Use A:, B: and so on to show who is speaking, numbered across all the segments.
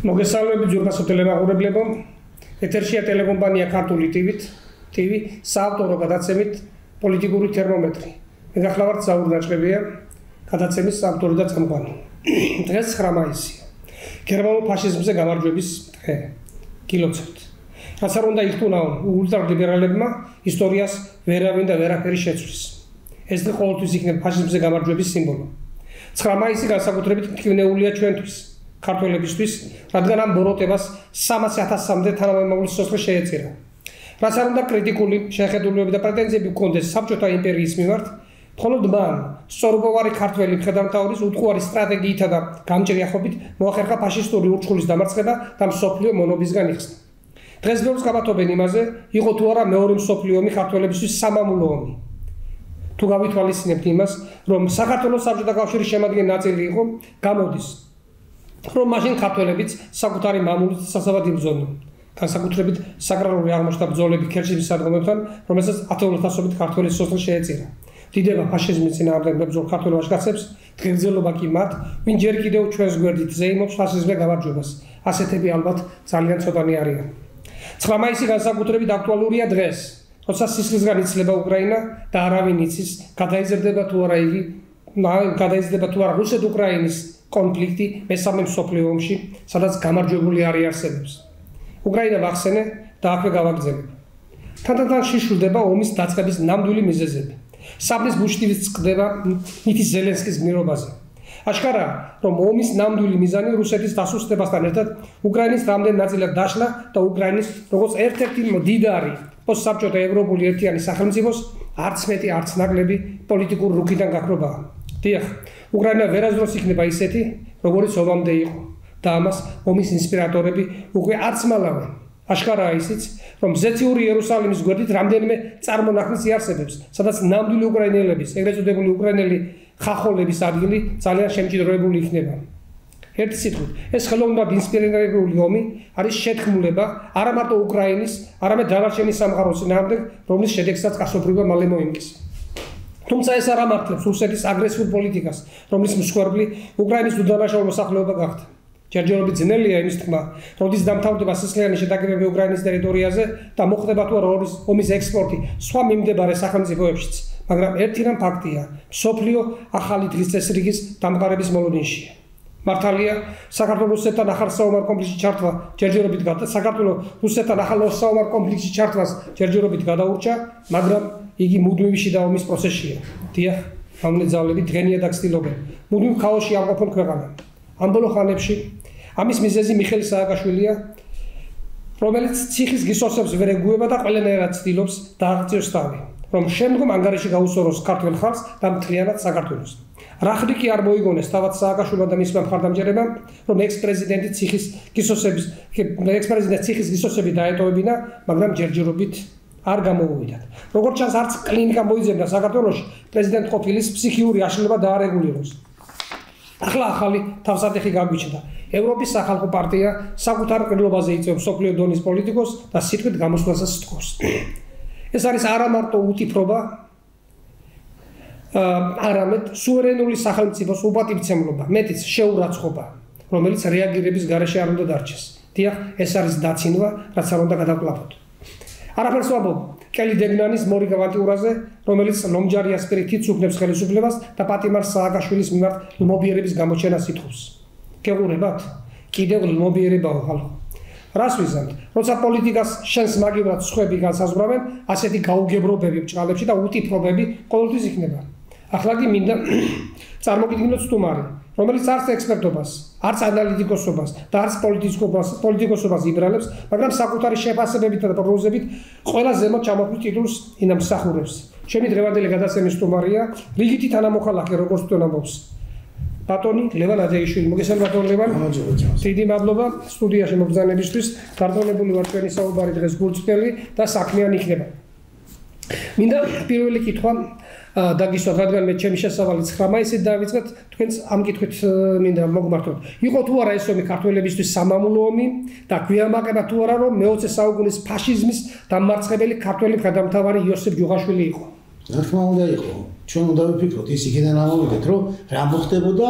A: მოგესალმებით ძვირფასო ტელემაყურებლებო. ეთერშია ტელეკომპანია ქართული TV საავტორო გადაცემით პოლიტიკური თერმომეტრი. მე გახლავართ ზაურ დაჭრებია გადაცემის ავტორი და წამყვანი. დღეს 9 მაისია. გერმანულ ფაშიზმზე გამარჯვების დღე. გილოცავთ. რაც არ უნდა იხტუნაო ულტრალიბერალებმა ისტორიას ვერავინ და ვერაფერი შეცვლის. ეს დღე ყოველთვის იქნება ფაშიზმზე გამარჯვების სიმბოლო. 9 მაისი განსაკუთრებით მტკივნეულია ჩვენთვის. ქართველებისთვის, რადგან ამ ბოროტებას 300,000-მდე თანამემამულის სიცოცხლე შეეწირა. რაც არ უნდა კრიტიკული შეხედულებები და პრეტენზიები ჰქონდეს საბჭოთა იმპერიის მიმართ, მხოლოდ მან სწორგოვარი ქართველი მხედართმთავრის უტყუარი სტრატეგიითა და გამჭრიახობით მოახერხა ფაშისტური ურჩხულის დამარცხება და მსოფლიო მონობისგან იხსნა. დღეს ბევრს გაბათობენ იმაზე, იყო თუ არა მეორე მსოფლიო ომი ქართველებისთვის სამამულო ომი. თუ გავითვალისწინებთ იმას, რომ საქართველოს საბჭოთა კავშირის შემადგენელი ნაწილი იყო, გამოდის რომ მაშინ ქართველებიც საკუთარი მამულით სასაბად იბრძოდნენ. განსაკუთრებით საგრალური აღმოჩნდა ბრძოლები ქერჩის სადგომებთან, რომელსაც ათეულათასობით ქართველი სიცოცხლე შეეწირა. დიდება ფაშიზმის წინააღმდეგ მებრძოლ ქართველ ვაჟკაცებს, დღეგრძელობა კი მათ, ვინ ჯერ კიდევ ჩვენს გვერდით ზეიმობს ფაშიზმზე გამარჯვებას. ასეთები ალბათ ძალიან ცოტანი არიან. 9 მაისი განსაკუთრებით აქტუალურია დღეს, როცა სისხლისგან იცლება უკრაინა და არავინ იცის, გადაიზრდება თუ არა რუსეთ-უკრაინის კონფლიქტი მესამე მსოფლიო ომში, სადაც გამარჯვებული არ იარსებებს. უკრაინა ვახსენე და აქვე გავაგრძელებ. თანდათან შიშულდება ომის დაწყების ნამდვილი მიზეზები. საბნის ბუშტივის წყდება მითის ზელენსკის გმირობაზე. აშკარაა, რომ ომის ნამდვილი მიზანი რუსეთის დასუსტებასთან ერთად უკრაინის რამდენ ნაწილად დაშლა და უკრაინის როგორც ერთ-ერთი მდიდარი პოსტსაბჭოთა ევროპული ერთიანი სახელმწიფოს არც მეტი არც ნაკლები პოლიტიკური რუქიდან გაქრობაა. დიახ, უკრაინა ვერასდროს იქნება ისეთი, როგორიც ომამდე იყო და ამას ომის ინსპირატორები უკვე არც მალავენ. აშკარაა ისიც, რომ ზეციური იერუსალიმის გვერდით რამდენიმე წარმონაქმნიც იარსებებს, სადაც ნამდვილი უკრაინელების, ეგრეთ წოდებული უკრაინელი ხახოლების ადგილი ძალიან შემჭიდროებული იქნება. ერთი სიტყვით, ეს ხელოვნურად ინსპირირებული ომი არის შეთქმულება არა მარტო უკრაინის, არამედ დანარჩენი სამყაროს წინააღმდეგ, რომლის შედეგსაც კაცობრიობა მალე მოიმკის. თუმცა ეს არ ამართლებს რუსეთის აგრესიულ პოლიტიკას, რომლის მსხვერპლი უკრაინის უდანაშაულო მოსახლეობა გახდა. ჯერჯერობით ძნელია იმის თქმა, როდის დამთავრდება სისხლიანი შეტაკებები უკრაინის ტერიტორიაზე და მოხდება თუ არა ომის ექსპორტი სხვა მიმდებარე სახელმწიფოებშიც, მაგრამ ერთი რამ ფაქტია, მსოფლიო ახალი დღის წესრიგის დამყარების მოლოდინშია. მართალია, საქართველოს რუსეთთან ახალ საომარ კონფლიქტში ჩართვა ჯერჯერობით გადაურჩა, მაგრამ იგი მუდმივი შიდა ომის პროცესია. დიახ, ამნე ძალები დღენია და ცდილობენ მუდმივ ქაოსში ავყოფონ ქვეყანა. ამ ბოლო ხანებში ამის მიზეზი მიხეილ სააკაშვილია, რომელიც ციხის გისოსებს ვერ ეგუება და ყველანაირად ცდილობს დააღწიოს თავი, რომ შემდგომ ანგარიში გაუსწოროს ქართველ ხალხს და მთლიანად საქართველოს. რა ხრი არ მოიგონეს თავად სააკაშვილმა და მისმა მხარდამჭერებმა, რომ ექს-პრეზიდენტი ციხის გისოსები დაეტოვებინა, მაგრამ ჯერჯერობით არ გამოუვიდათ. როგორც ჩანს, არც კლინიკა მოიძებნა საქართველოში პრეზიდენტ ყოფილის ფსიქიური აშლილობა დაარეგულიროს. ახლა ახალი თავსატეხი გაგვიჩნდა. ევროპის სახალხო პარტია საკუთარ ყრილობაზე იწვევს მსოფლიო დონის პოლიტიკოს და სიტყვით გამოსვლასაც თქოს. ეს არის არა მარტო უტიფრობა, არამედ სუვერენული სახელმწიფოს უპატივცემლობა, მეტიც შეურაცხყოფა, რომელიც რეაგირების გარეშე არ უნდა დარჩეს. დიახ, ეს არის დაცინვა, რაც არ უნდა გადავკლაპოთ. არაფერს ვამბობ კელი დეგნანის მორიგ ავანტიურაზე, რომელიც ლომჯარიას პირით უქმნებს ხელისუფლებას და პატიმარ სააკაშვილის მიმართ ლმობიერების გამოჩენას ითხოვს. გეღურებათ? კიდევ ლმობიერებაო ხალხო. რას ვიზამთ? როცა პოლიტიკას შენს მაგივრად სხვები განსაზღვრავენ, ასეთი გაუგებრობები ბჭყალებში და უტიფრობები ყოველთვის იქნება. ახლა კი მინდა წარმოგიდგინოთ სტუმარი, რომელიც არც ექსპერტობას, არც ანალიტიკოსობას და არც პოლიტიკოსობას იბრალებს, მაგრამ საკუთარი შეფასებებით და პროგნოზებით ყველა ზემოთ ჩამოთვლილ ტიტულს ინამსახურებს. ჩემი დღევანდელი გადაცემის სტუმარია რიგითი თანამოქალაქე, როგორც თვითონ ამბობს, ბატონი ლევან აძეიშვილი. მოგესალმებით ბატონ ლევან. დიდი მადლობა სტუდიაში მოგზაურობისთვის. გარდაუნებული ვარ ჩვენი საუბარი დღეს გულწრფელი და საქმიანი იქნება. მინდა პირველი კითხვა დაგისვათ, რადგან მე ჩემი შესავალი 9 მაისით დავიწყეთ, თქვენს ამ კითხვით მინდა მოგმართოთ. იყო თუ არა ეს ომი ქართველებისთვის სამამულო ომი და გვიამაყება თუ არა, რომ მე-20 საუკუნის ფაშიზმის დამარცხებელი ქართველი მხედართმთავარი იოსებ ჯუღაშვილი იყო?
B: რა თქმა უნდა იყო. ჩვენ უნდა ვიფიქროთ ის იქიდან ამოვიდეთ, რომ რა მოხდებოდა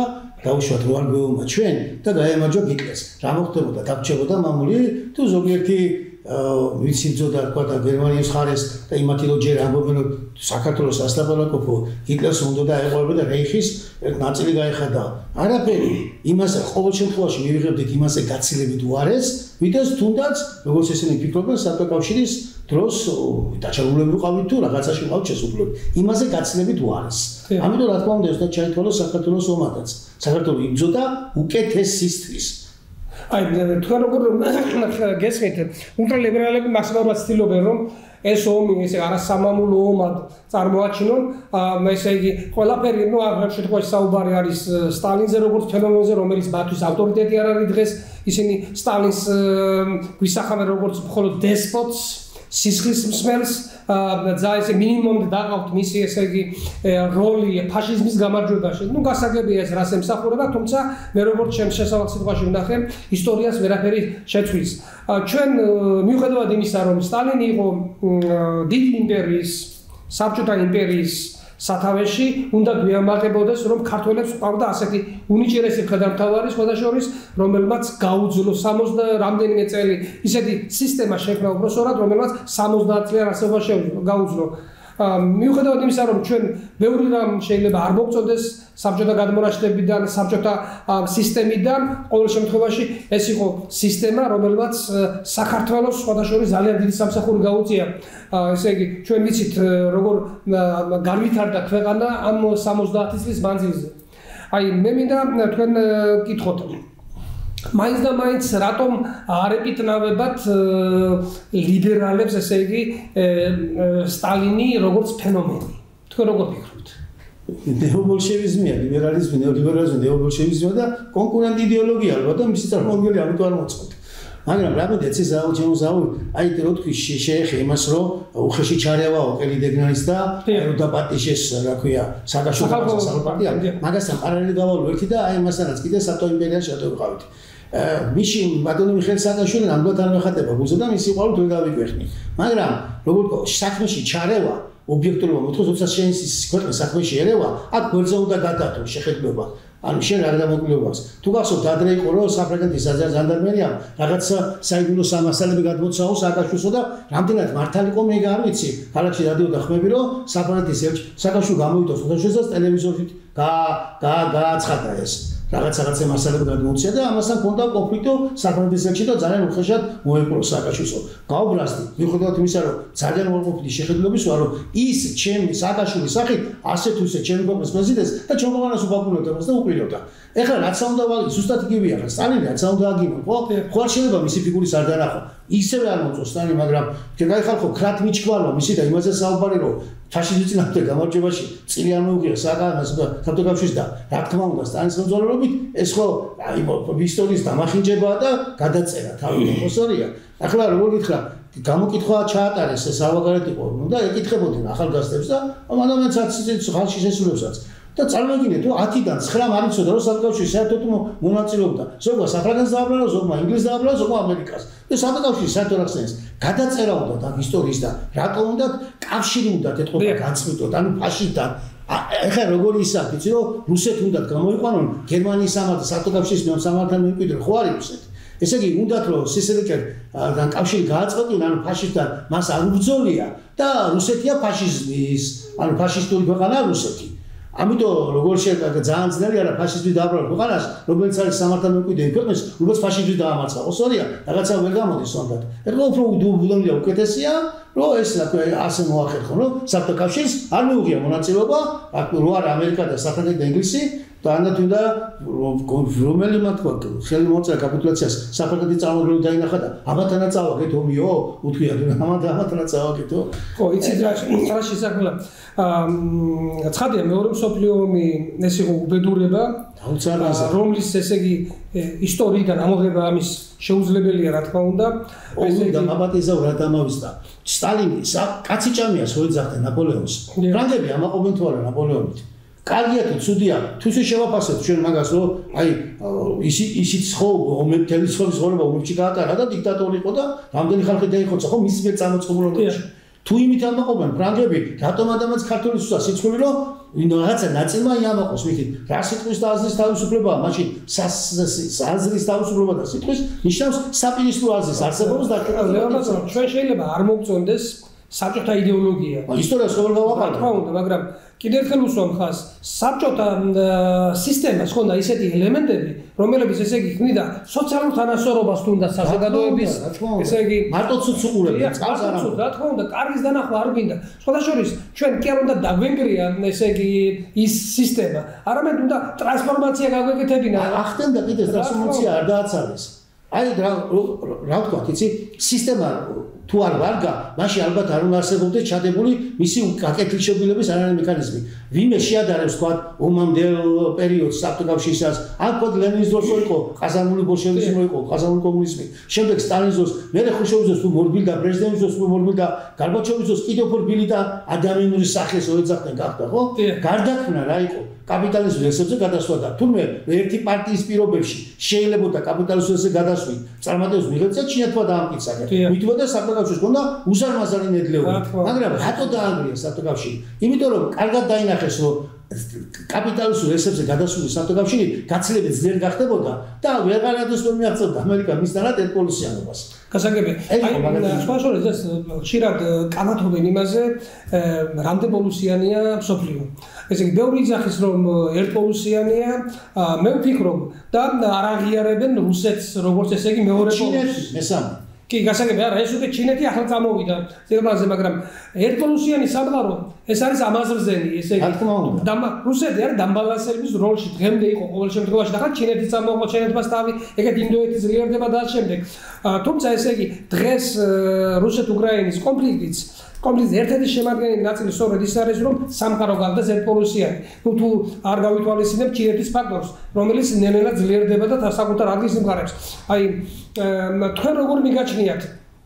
B: დაუშვათ რო არ გვეუბნა ჩვენ და გაემარჯვა ჰიტლერს. რა მოხდებოდა? დაგჭებოდა მამული თუ ზოგიერთი ვიცი ძოდა თქვა და გერმანიის ხარეს და იმათი რო ჯერ ამბობენ რომ საქართველოს ასლაპარაკო ჰიტლერს უნდა და ეყოლებოდა რეიხის ნაწილი გაიხადა. არაფერი იმას ყოველ შემთხვევაში მივიღებდით იმასე გაცილებით უარეს, ვიდრე თუნდაც როგორც ესენი ფიქრობენ საბჭოთა დროს დაჩაგულებრივ ყავით თუ რაღაცაში ყავთ შესაძლებლად. იმაზე გაცილებით უარეს. ამიტომ რა თქმა უნდა ეს და ჩაითვალა საქართველოს ომადაც. საქართველო იბრძოდა უკეთესისთვის.
A: აი თქვენ როგორ გესმით ულტრალიბერალები მაქსიმალურად ცდილობენ რომ ეს ომი ესე არასამამულო ომად წარმოაჩინონ ესე იგი ყველაფერი ნუ ამ შემთხვევაში საუბარი არის სტალინზე როგორც ფენომენზე რომელიც მათთვის ავტორიტეტი არ არის დღეს ისინი სტალინს გვისახავენ როგორც მხოლოდ დესპოტს სისხლის მსმელს და ესე მინიმუმ დაყავთ მისი ესე იგი როლი ფაშიზმის გამარჯვებაში. ნუ გასაგებია ეს რას ემსახურება, თუმცა მე როგორც ჩემს შესავალ სიტყვაში ვნახე, ისტორიას ვერაფერი შეცვლის. ჩვენ მიუხედავად იმისა, რომ სტალინი იყო დიდი იმპერიის, საბჭოთა იმპერიის სათავეში, უნდა გვიამაყებოდეს, რომ ქართველებს ყავდა ასეთი უნიჭერესი მხედართმთავარი სხვადასხვა, რომელმაც გაუძლო 60 რამდენიმე წელი ისეთი სისტემა შექმნა უბრალოდ, რომელმაც 70 წლიან არსებობა გაუძლო. მიუხედავად იმისა, რომ ჩვენ ბევრი რამ შეიძლება არ მოგწონდეს საბჭოთა გადმონაშთებიდან, საბჭოთა სისტემიდან, ყოველ შემთხვევაში ეს იყო სისტემა, რომელმაც საქართველოს სხვადასხვა ძალიან დიდი სამსახური გაუწია. ესე იგი, ჩვენ ვიცით, როგორ განვითარდა ქვეყანა ამ 70 წლის მანძილზე. აი, მე მინდა თქვენ გითხოთ მაინც და მაინც რატომ არ ეკითხავებათ ლიბერალებს ესე იგი სტალინი როგორც ფენომენი. თქვენ როგორ ფიქრობთ?
B: ნეობოლშევიზმია, ლიბერალიზმი, ნეოლიბერალიზმი, ნეობოლშევიზმი და კონკურენტ იდეოლოგია ალბათ და მისი წარმომადგენელი ამიტომ არ მოწყვეტ. მაგრამ რა მინდა ეცე ზაუ, აი რო თქვი შეეხე იმას რომ უხეში ჩარევა ოკელი დეგნაის და რო დაპატიშეს რა ქვია საქართველოს პარტია, მაგასთან პარალელი გავალო ერთი და აი მასთანაც კიდე საბჭოთა იმპერიაში შეტევიყავით. მიში ბატონი მიხეილ სააკაშვილი ნამდვილად არ მეხატება გულზე და მისი ყვავილ თუ გავიკვეხნი. მაგრამ როგორც საქმეში ჩარევა ობიექტურობა მოთხოვს, როცა შენ ქვეყნის საქმეში ერევა, აქ გვერდზე უნდა გადაათო შეხედულება. ანუ შენ რა დამოკიდებას. თუ გახსოვთ ადრე იყო რომ საფრანგეთის ჟანდარმერიამ რაღაცა საიდუმლო სამასალები გადმოცაო სააკაშვილსო და რამდენად მართალი იყო მე არ ვიცი. ქალაქში დადიოდა ხმები რომ საფრანგეთის ელჩი სააკაშვილი გამოიტოს ფოტოშოუს ტელევიზორით გააცხადა ეს. რაღაცა მასალები გადმოუცია და ამასთან ჰქონდა კონფლიქტი საფრანგეთის ელჩი და ძალიან უხეშად მოეპყრო სააკაშვილსო. გავბრაზდი, მიუხედავად იმისა რომ ძალიან უარყოფითი შეხედულების ვარ რომ ის ჩემი სააკაშვილის სახით ასე თუ ისე ჩემი ქვეყნის პრეზიდენტს და ჩვენ ქვეყანას უპატრონებდა და უყირებდა. ეხლა რაც უნდა ვალ ზუსტად იგივეა რა სტალინი რაც უნდა აგინო ხო არ შეიძლება მისი ფიგურის არ დანახო ისევე არ მოწოს სტალინი მაგრამ გაიხალხო ქრათ მიჩქვალო მისი და იმაზე საუბარი რომ ფაშიზმის წინააღმდეგ გამარჯვებაში წილი არ მოუღია საქართველოს და რა თქმა უნდა სტალინის ხელმძღვანელობით ეს ხო ისტორიის დამახინჯებაა და გადაწერა თავი მოსორია ახლა როგორ გითხრა გამოკითხვა ჩაატარეს ეს ავაგარეთ იყო და ეკითხებოდნენ ახალგაზრდებს და ამანაც ხალხში შესრულებსაც და წარმოგიდგენთ რომ 10-დან 9 არ იცოდა რომ საბჭოთა საერთოდ მონაწილეობდა ზოგმა საფრანგეთს დააბრალა ზოგმა ინგლისს დააბრალა ზოგმა ამერიკას და საბჭოთა საერთოდ ახსენეს გადაწერა უნდა და ისტორიის და რატომ უნდა კავშირი უნდა ეთყობა განწყვიტოთ ანუ ფაშისტთან ეხლა როგორი ისაა იცი რომ რუსეთი უნდა გამოიყვანონ გერმანიის სამართალს საბჭოთა სამართალთან მემკვიდრე ხო არის რუსეთი ესე იგი უნდათ რომ სისერიკერთან კავშირი გააწყობდნენ ანუ ფაშისტთან მას არ უბრძოლია და რუსეთია ფაშიზმის ანუ ფაშისტური ქვეყანაა რუსეთი ამიტომ როგორ შეიძლება ძალიან ძნელი არა ფაშიზმის დააბრალა ქვეყანას რომელიც არის სამართალ მემკვიდრე ქვეყნის როგორც ფაშიზმის დაამარცხა ოსორია რაღაცა ვერ გამოდის სამდათ ერთხელ უფრო უდუმლია უკეთესია რომ ეს ასე მოახერხონ რომ საბჭოთა კავშირს არ მიუღია მონაწილეობა აქ რო არ ამერიკა და საფრანგეთი და ინგლისი და ანათ უნდა რომელიმე თქვა ხელი მოწერა კაპიტულაციას საფრანგეთის წარმომადგენლები დაინახა და ამათანაც წავაგეთ ომიო უთქვია ამათანაც წავაგეთო
A: ხო იცით რა შესაძლოა ცხადია მეორე მსოფლიო ომი ეს იყო უბედურება რომლის ესე იგი ისტორიიდან ამოღება ამის შეუძლებელია რა თქმა უნდა
B: ესე იგი დამაპატიზა რა დამავისდა სტალინი კაცი ჭამია შეეძახდა ნაპოლეონს ფრანგები ამაყობენ თუ არა ნაპოლეონით კარგია თუ ცუდია თუ შევაფასებთ ჩვენ მაგას რომ აი ისიც ხო მთელი ცხოვრების ცხოვრება ომებში გაატარა და დიქტატორი იყო და რამდენი ხალხი დაიხოცა ხო მის მიერ წამოწყობილობაში თუ იმით ამაყობენ ფრანგები რატომ ადამიანს ქართულის სიცხვილი რომ რაღაცა ნაწილმა იამაყოს მითით რა სიტყვის და აზრის თავისუფლებაა მაშინ აზრის თავისუფლება და სიტყვის ნიშნავს საპირისპირო აზრის არსებობას და
A: ჩვენ შეიძლება არ მოგწონდეს საბჭოთა იდეოლოგია.
B: ისტორიას ყოველ გავაყარეთ.
A: რა უნდა, მაგრამ კიდევ ერთხელ უსვამ ხას, საბჭოთა სისტემას ხონდა ისეთი ელემენტები, რომელებიც ესე იგი ქმნიდა სოციალურ თანასწორობას თუნდაც საზოგადოების, ესე იგი
B: მარტო ცუცუყურებდა, წყალს არ ამბობ.
A: რა თქმა უნდა, კარგის დანახვა არ გვინდა. სხვადასხვის ჩვენ კი არ უნდა დაგვენგრია, ესე იგი ის სისტემა, არამედ უნდა ტრანსფორმაცია გაგვეკეთებინა.
B: ახდენდა კიდე ტრანსფორმაცია არ დააცალეს. აი რა თქვა, იცი, სისტემა თუ არ ვარგა, მაშინ ალბათ არ უნდა არსებობდეს ჩადებული მისი გაკეთილშობილების არანაირი მექანიზმი. ვინმე შეადარებს თქვა ომამდელ პერიოდს საბჭოთა კავშირისას, ან თქვა ლენინის დროს იყო ყაზანული ბოლშევიზმი, იყო ყაზანული კომუნიზმი. შემდეგ სტალინის დროს, მერე ხუშოვის დროს მორბილდა, ბრეჟნევის დროს მორბილდა, გარბაჩოვის დროს კიდევ მორბილი და ადამიანური სახეს ოეძახდნენ გახდა, ხო? გარდაქმნა რა იყო? კაპიტალიზმის რესურსებზე გადასვლა და თურმე ერთი პარტიის პირობებში შეიძლება კაპიტალიზმზე გადასვით წარმატებას მიიღებს და ჩინეთმა დაამტკიცა. მითუმეტეს საბჭოთა კავშირს ჰქონდა უზარმაზარი ნედლეული. მაგრამ რატო დაანგრია საბჭოთა კავშირი? იმიტომ რომ კარგად დაინახეს რომ კაპიტალიზმის რესურსებზე გადასული საბჭოთა კავშირი გაცილებით ძლიერ გახდებოდა და ვეღარადოს ვერ მიაღწევდა ამერიკა მისთანად ერთპოლუსიანობას.
A: გასაგები. აი სხვა შორის ეს ხშირად კამათობენ იმაზე, რამდენპოლუსიანია მსოფლიო. ესე იგი, ბევრი იძახის რომ ერთპოლუსიანია, მე ვფიქრობ და არ აღიარებენ რუსეთს როგორც ესე იგი მეორე
B: პოლუსი. მესამე.
A: კი, გასაგები არა, ეს უკვე ჩინეთი ახლა წამოვიდა ზეგმაზე, მაგრამ ერთპოლუსიანი სამყარო ეს არის ამაზრზენი, ესე იგი. რუსეთი არის დამბალანსების როლში, დღემდე იყო ყოველ შემთხვევაში და ხა ჩინეთი წამოყვა, ჩინეთმა თავი, ეგეთ ინდოეთი ძლიერდება და შემდეგ. თუმცა ესე იგი, დღეს რუსეთ-უკრაინის კონფლიქტიც ერთ-ერთი შემადგენელი ნაწილი სწორედ ის არის, რომ სამყარო გახდეს ერთპოლუსიანი. თუ არ გავითვალისწინებ ჩინეთის ფაქტორს, რომელიც ნელ-ნელა ძლიერდება და საკუთარ ადგილს იმყარებს. აი, თქვენ როგორ მიგაჩნიათ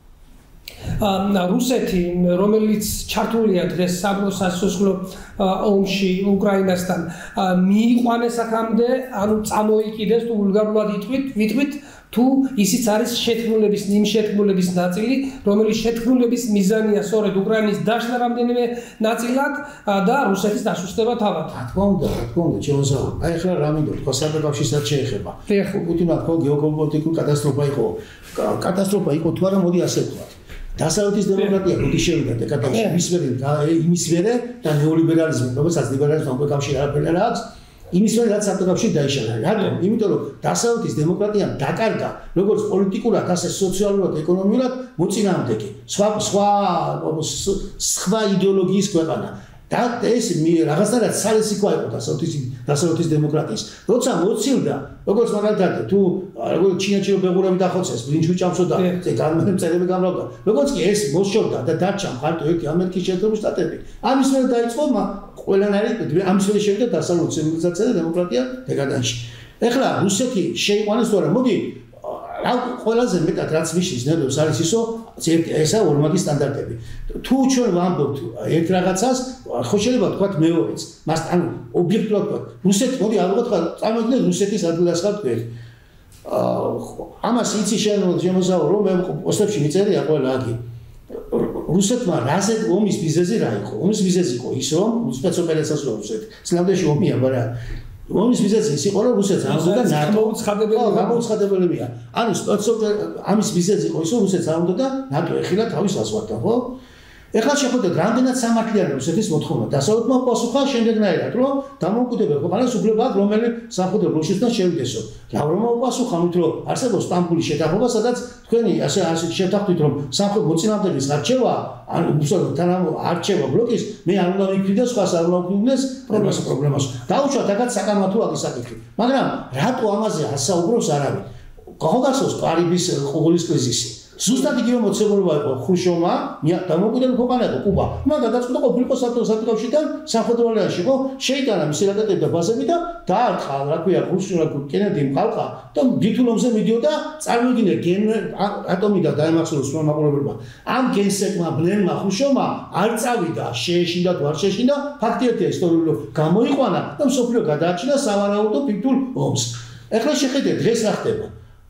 A: რუსეთი, რომელიც ჩართულია დღეს საბჭოთა ომში უკრაინასთან, მიიყვანეს აქამდე, ანუ წამოიკიდეს თუ ვულგარულად ვიტყვით, თუ ისიც არის შეთქმულების ნაწილი, რომელიც შეთქმულების მიზანია სწორედ უკრაინის დაშლა რამდენიმე ნაწილად და რუსეთის დასუსტება თავად.
B: რა თქმა უნდა, ჩემოსავალ. აი ახლა რა მინდო, თქვა საბჭოთა კავშირსაც შეეხება. პუტინმა თქვა გეოპოლიტიკური კატასტროფა იყო თუ არა, მოდი ასე ვთქვათ. დასავლეთის დემოკრატია როდის შევიდა დეკადაში იმის მერე და ნეოლიბერალიზმი, რომელსაც ლიბერალიზმთან უკვე კავშირი არაფერი არ აქვს. იმის მერე რაც საბჭოთა კავშირი დაიშალა. რატომ? იმიტომ რომ დასავლეთის დემოკრატიამ დაკარგა როგორც პოლიტიკურად, ასე სოციალურად, ეკონომიურად მოწინააღმდეგე. სხვა იდეოლოგიის ქვეყანა. და ეს რაღაცნაირად სალესიქვა იყო დასავლეთის დემოკრატიის. როცა მოცილდა, როგორც მაგალითად თუ ჩინეთში რო ბეღურები დახოცეს, ბრინჯი ჭამსო და განმეწერები გამრავდა. როგორც კი ეს მოსშორდა და დარჩა მხარტო ერთი ამერიკის შეერთებული შტატები. ამის მერე დაიწყო ყველანაირი ამის მერე შევიდა დასავლური ცივილიზაცია და დემოკრატია დეკადანში. ეხლა რუსეთი შეიყვანეს თორე მოდი ყველაზე მეტად რაც მიშლის ნერვებს არის ისო ესა ორმაგი სტანდარტები. თუ ჩვენ ვამბობთ ერთ რაღაცას, ხო შეიძლება თქვათ მეორეც. მას ანუ ობიექტურად თქვათ, რუსეთი მოდი ალბათ წარმოგიდგენთ რუსეთის ადგილას ხარ თქვენ. ამას იცი შენ შემოსავალ რომ მე პოსტებში მიწერია ყველა აგი. რუსეთმა რაზე ომის მიზეზი რა იყო? ომის მიზეზი იყო ის რომ სპეცოპერაციას რუსეთი. სლამდეში ომია, მაგრამ ომის მიზეზი ის იყო რომ რუსეთს ამბობდა გამოუცხადებელია. ანუ ამის მიზეზი იყო ის რომ რუსეთს ამბობდა ნატო ეხილა თავის ასვარდა, ხო? ეხლა შეხვდეთ რამდენად სამართლიანი რუსეთის მოთხოვნა. დასავლეთმა პასუხა შემდეგნაირად, რომ დამოუკიდებელ ქვეყანას უფლება აქვს რომელი სამხედრო ბლოკისთან შევიდესო. ლავროვმა პასუხა ამით, რომ არსებობს სტამბოლის შეთანხმება, სადაც თქვენი ასე შეთანხმდით, რომ სამხედრო მოწინააღმდეგის არჩევა, ანუ უსწორთან არჩევა ბლოკის, მე არ უნდა მიფრინდეს, სხვას არ უნდა მიფრინდეს პრობლემას. დაუშვათ აქაც საკამათო აქ საკითხი. მაგრამ რატო ამაზე არ საუბრობს არავინ? გახსოვს კარიბის ყუღურის კრიზისი. ზუსტად იგივე მოცემულობა იყო ხრუშოვმა, დამოუკიდებელ ქვეყანა იყო კუბა. მაგრამ გადაწყვიტა ყოფილიყო საბჭოთა კავშირიდან სამხედრო ალიანსში, ხო? შეიტანა მისი რაკეტები და ბაზები და დაარქა, რა ქვია, კენედიმ ხალხა და ბითულომზე მიდიოდა, წარმოგიდგენთ, ატომი და დაემახსოვროს მომაყურებელმა. ამ გენსეკმა, ბლენმა, ხრუშოვმა არ წავიდა, შეეშინდა თუ არ შეეშინდა, ფაქტი ერთია ისტორიული გამოიყვანა და მსოფლიო გადააჩინა სავარაუდო ბითულ ომს. ეხლა შეხედეთ, დღეს რა ხდება?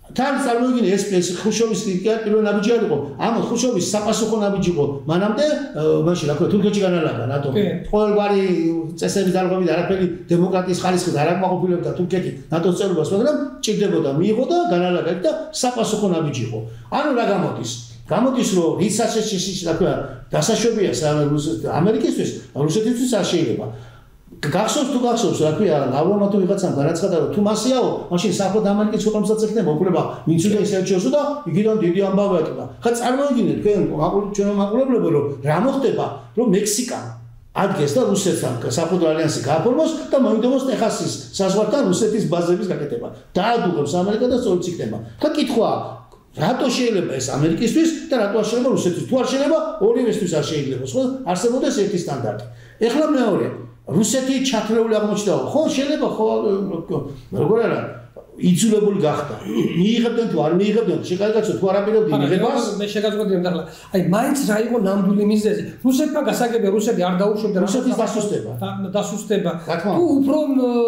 B: თან წარმოიდგინე ეს ხუშოვის პირველ ნაბიჯი არ იყო. ამოთ ხუშოვის საპასუხო ნაბიჯი იყო. მანამდე მაშინ რა ქვია თურქეთში განალაგა ნატო. ყოველგვარი წესების დარღვევით არაფერი დემოკრატიის ხარისხით არ აკმაყოფილებდა თურქეთი ნატოს წევრობას, მაგრამ ჭირდებოდა მიიღო და განალაგა და sapasukho ნაბიჯი იყო. ანუ რა გამოდის? გამოდის რომ რისაშეშის რა ქვია დასაშვებია ამერიკისთვის, რუსეთისთვის არ შეიძლება. გახსოვს რა ქვია ლავროვმა თუ ვიღაცამ განაცხადა რომ თუ მასიაო მაშინ საფრთხე ამერიკის ქვეყნებსაც ეხება უფლება ვინც უნდა ისერჩიოსო და იქიდან დიდი ამბავი ატყდა. ხა წარმოიდგინეთ ჩვენ მაყურებლებო რომ რა მოხდება რომ მექსიკა ადგეს და რუსეთთან საფრთხე ალიანსი გააფორმოს და მოინდომოს ტეხასის საზღვართან რუსეთის ბაზების გაკეთება. დაადუღებს ამერიკა და სწორიც იქნება. ხა კითხვა რატო შეიძლება ეს ამერიკისთვის და რატო არ შეიძლება რუსეთთვის? თუ არ შეიძლება ორივესთვის არ შეიძლება, ხო? არსებობდეს ერთი სტანდარტი. ეხლა მეორე რუსეთი ჩათრეული აღმოჩნდა. ხო, შეიძლება ხო როგორ არა იძულებული გახდა. მიიღებდნენ თუ არ მიიღებდნენ, შეგაგაცო თუ არ აპირებდნენ მიღებას.
A: მე შეგაწყვეტინებ ახლა. აი, მაინც რა იყო ნამდვილი მიზეზი? რუსეთმა გასაგებია, რუსეთი არ დაუშვებდა
B: რუსეთის
A: დასუსტება. თუ უფრო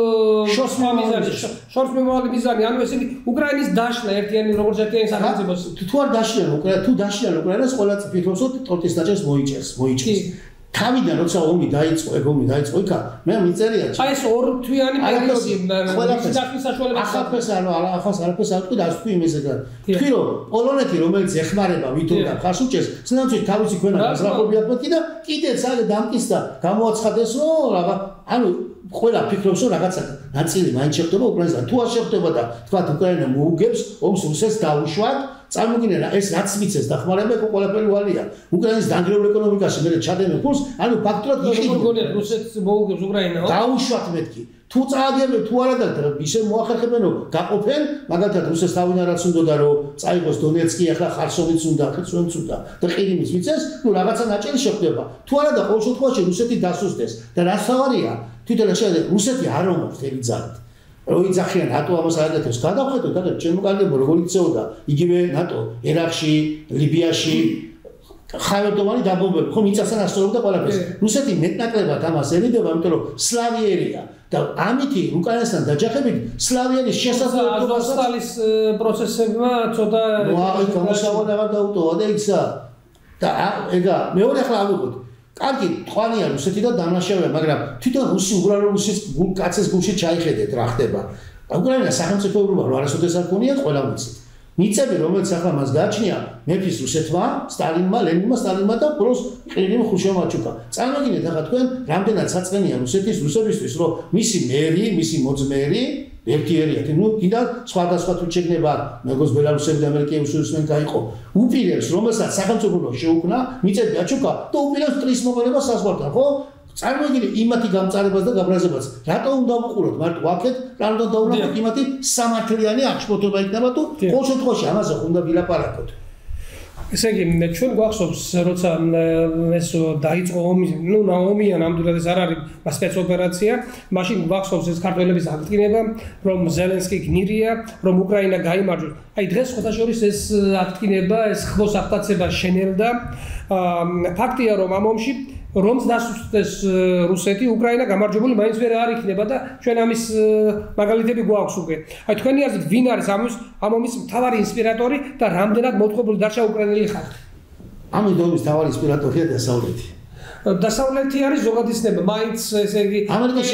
A: შორს მიმავალი მიზანი, ანუ ესენი უკრაინის დაშლა ერთიანი როგორც ერთიანი სახელმწიფოს.
B: თუ არ დაშლიან უკრაინას, თუ დაშლიან უკრაინას, ყველა ფიქრობს რომ ტორტის დაჭერს მოიჭერს. თავიდან როცა ომი დაიწყო, ომი დაიწყო იქა, მე მიწერია.
A: აი ეს ორთვიანი პერიოდი
B: ყველაფერს ახალფერს არაფერს არ თქვი და თქვი იმეზე და თქვი რომ პოლონეთი რომელიც ეხმარება ვითომდა ხარს უჭერს, სინამდვილეში თავისი ქვეყნა გაზრახობიათ მეთქი და კიდეც არის დამკისდა გამოაცხადეს რომ რაღა ანუ ყველა ფიქრობს რომ რაღაცა ნაწილი მაინც შეხვდება უკრაინასთან. თუ არ შეხვდება და თქვა უკრაინა მოუგებს ომს რუსეთს დაუშვათ წარმოგიდგენთ ეს რაც მიცეს დახმარება იყო ყველაფერი ვალია. უკრაინის დანგრეულ ეკონომიკაში მე ჩადენენ ფულს, ანუ ფაქტურად
A: იყიდო რუსეთს მოუგებს უკრაინა.
B: დაუშვათ მეთქი. თუ წააგებენ თუ არა და ისე მოახერხებენ რომ გაყოფენ, მაგალითად რუსეთს თავინარაც უნდოდა რომ წაიღოს დონეცკი, ახლა ხარსონიც უნდა, ხერსონიც უნდა და ყირიმიც მიცეს, ნუ რაღაცა ნაჭერი შეხვდება. თუ არა და ყოველ შემთხვევაში რუსეთი დასუსტეს და რაც თავარია, თვითონ რუსეთი არ ომობს თელი ძალით. რომ იძახიან ნატო ამას არ აკეთებს, გადავხედოთ, და ჩემო კარგებო როგორ იქცეოდა იგივე ნატო ერაყში, ლიბიაში ხაერდოვანი დაბომბები, ხო მიწასთან ასწორებდა ყველაფერს. რუსეთი მეტნაკლებად ამას ერიდება, იმიტომ რომ სლავიერია და ამითი უკრაინასთან დაჯახებით სლავიერის შესაძლებლობას
A: სტალის პროცესებმა ცოტა
B: აი გამოსავალი აღარ დაუტოვა და იქცა. და ეგა მეორე ახლა ავიღოთ. კარგი, თქვენია რუსეთი და დამნაშავეა, მაგრამ თვითონ რუსის კაცის გულში ჩაიხედეთ რა ხდება. უკრაინა სახელმწიფოებრივად რო არასოდეს არ ქონიათ, ყველა ვიცით. მიწები, რომელიც ახლა მას გააჩნია, მეფის რუსეთმა, სტალინმა, ლენინმა, სტალინმა და პლუს ყირიმ ხუშოვაჩუკა. წარმოგიდგენთ ახლა თქვენ, რამდენად საწყენია რუსებისთვის, რომ მისი მერი, მისი მოძმერი ერთიერიათი, ნუ კიდევ სხვადასხვა თუ შეგნება, როგორც ბელარუსები და ამერიკელი უსულისმენ გაიყო. უპირებს, რომელსაც სახელმწიფო შეუქმნა, მიწები აჩუქა და უპირებს ტრის მოყოლებას საზღვართან, ხო? წარმოგიდგენთ იმათი გამწარებას და გაბრაზებას. რატო უნდა ვუყუროთ მარტო აქეთ, რა უნდა დავნახოთ იმათი სამართლიანი აღშფოთება იქნება თუ ყოველ შემთხვევაში ამაზე უნდა ვილაპარაკოთ.
A: ესე იგი, ჩვენ გვახსოვს, როცა ეს დაიწყო ომი, ნუ ომია ნამდვილად ეს არ არის სპეცოპერაცია, მაშინ გვახსოვს ეს ქართველების აღდგინება, რომ ზელენსკი გნირია, რომ უკრაინა გაიმარჯვოს. აი დღეს ხოთაშორის ეს აღდგინება, ეს ხმოს აღტაცება შენელდა. ფაქტია, რომ ამ ომში რომს დასუსტეს რუსეთი, უკრაინა გამარჯვებული მაინც ვერ არ იქნება და ჩვენ ამის მაგალითები გვაქვს უკვე. აი თქვენი აზრით, ვინ არის ამ ომის მთავარი ინსპირატორი და რამდენად მოთხოვებული დარჩა უკრაინელი ხალხი?
B: ამ ომის მთავარი ინსპირატორია დასავლეთი.
A: დასავლეთი არის ზოგადისნება, მაინც ესე იგი
B: ამერიკის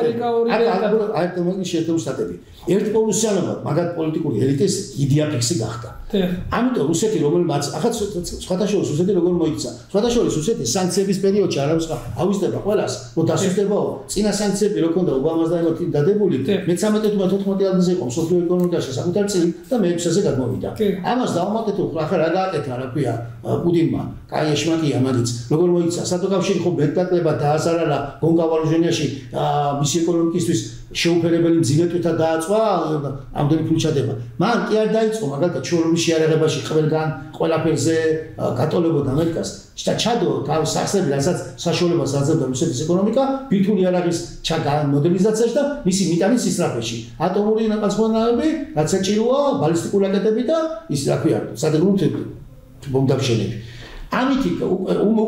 B: შეერთებული შტატები. ერთპოლუსიანობა, მაგათ პოლიტიკური ელიტის იდეაფიქსი გახდა. ამიტომ რუსეთი რომელმაც ახლა სხვადასხვა რუსეთი როგორ მოიქცა. სხვადასხვა რუსეთი სანქციების პერიოდში არავის ავიზდება ყველას, რომ დასუსტებაო. წინა სანქციები რო ქონდა ობამას დადებული, მე-13-14 წელს იყო მსოფლიო ეკონომიკაში საკუთარი წილი და მე-6-ზე გადმოვიდა. ამას დავამატეთ ახლა რა გააკეთა, რა ქვია, პუტინმა. კაი ეშმაკია მაგიც. როგორ მოიქცა საკავშირი ხო მეტნაკლებად დააზარალა გონკავალუჟენიაში მისი ეკონომიკისთვის შეუფერებელი მძინეტვითა დააწვა ამდენი ფული ჩადება. მან კი არ დაიწყო მაგალითად ჩორუმის შეარაღებაში ყველგან ყველაფერზე გატოლებოდა ამერიკას. ჩადო თავის სახსები, რასაც საშუალებას აძლევდა რუსეთის ეკონომიკა, ბირთვული იარაღის მოდერნიზაციაში და მისი მიტანის ისრაფეში. ატომური ნაკაზმონაები, რაც საჭიროა, ბალისტიკური რაკეტები და ის რა ქვია, სადღაც ბომბდამშენები. ამით უკვე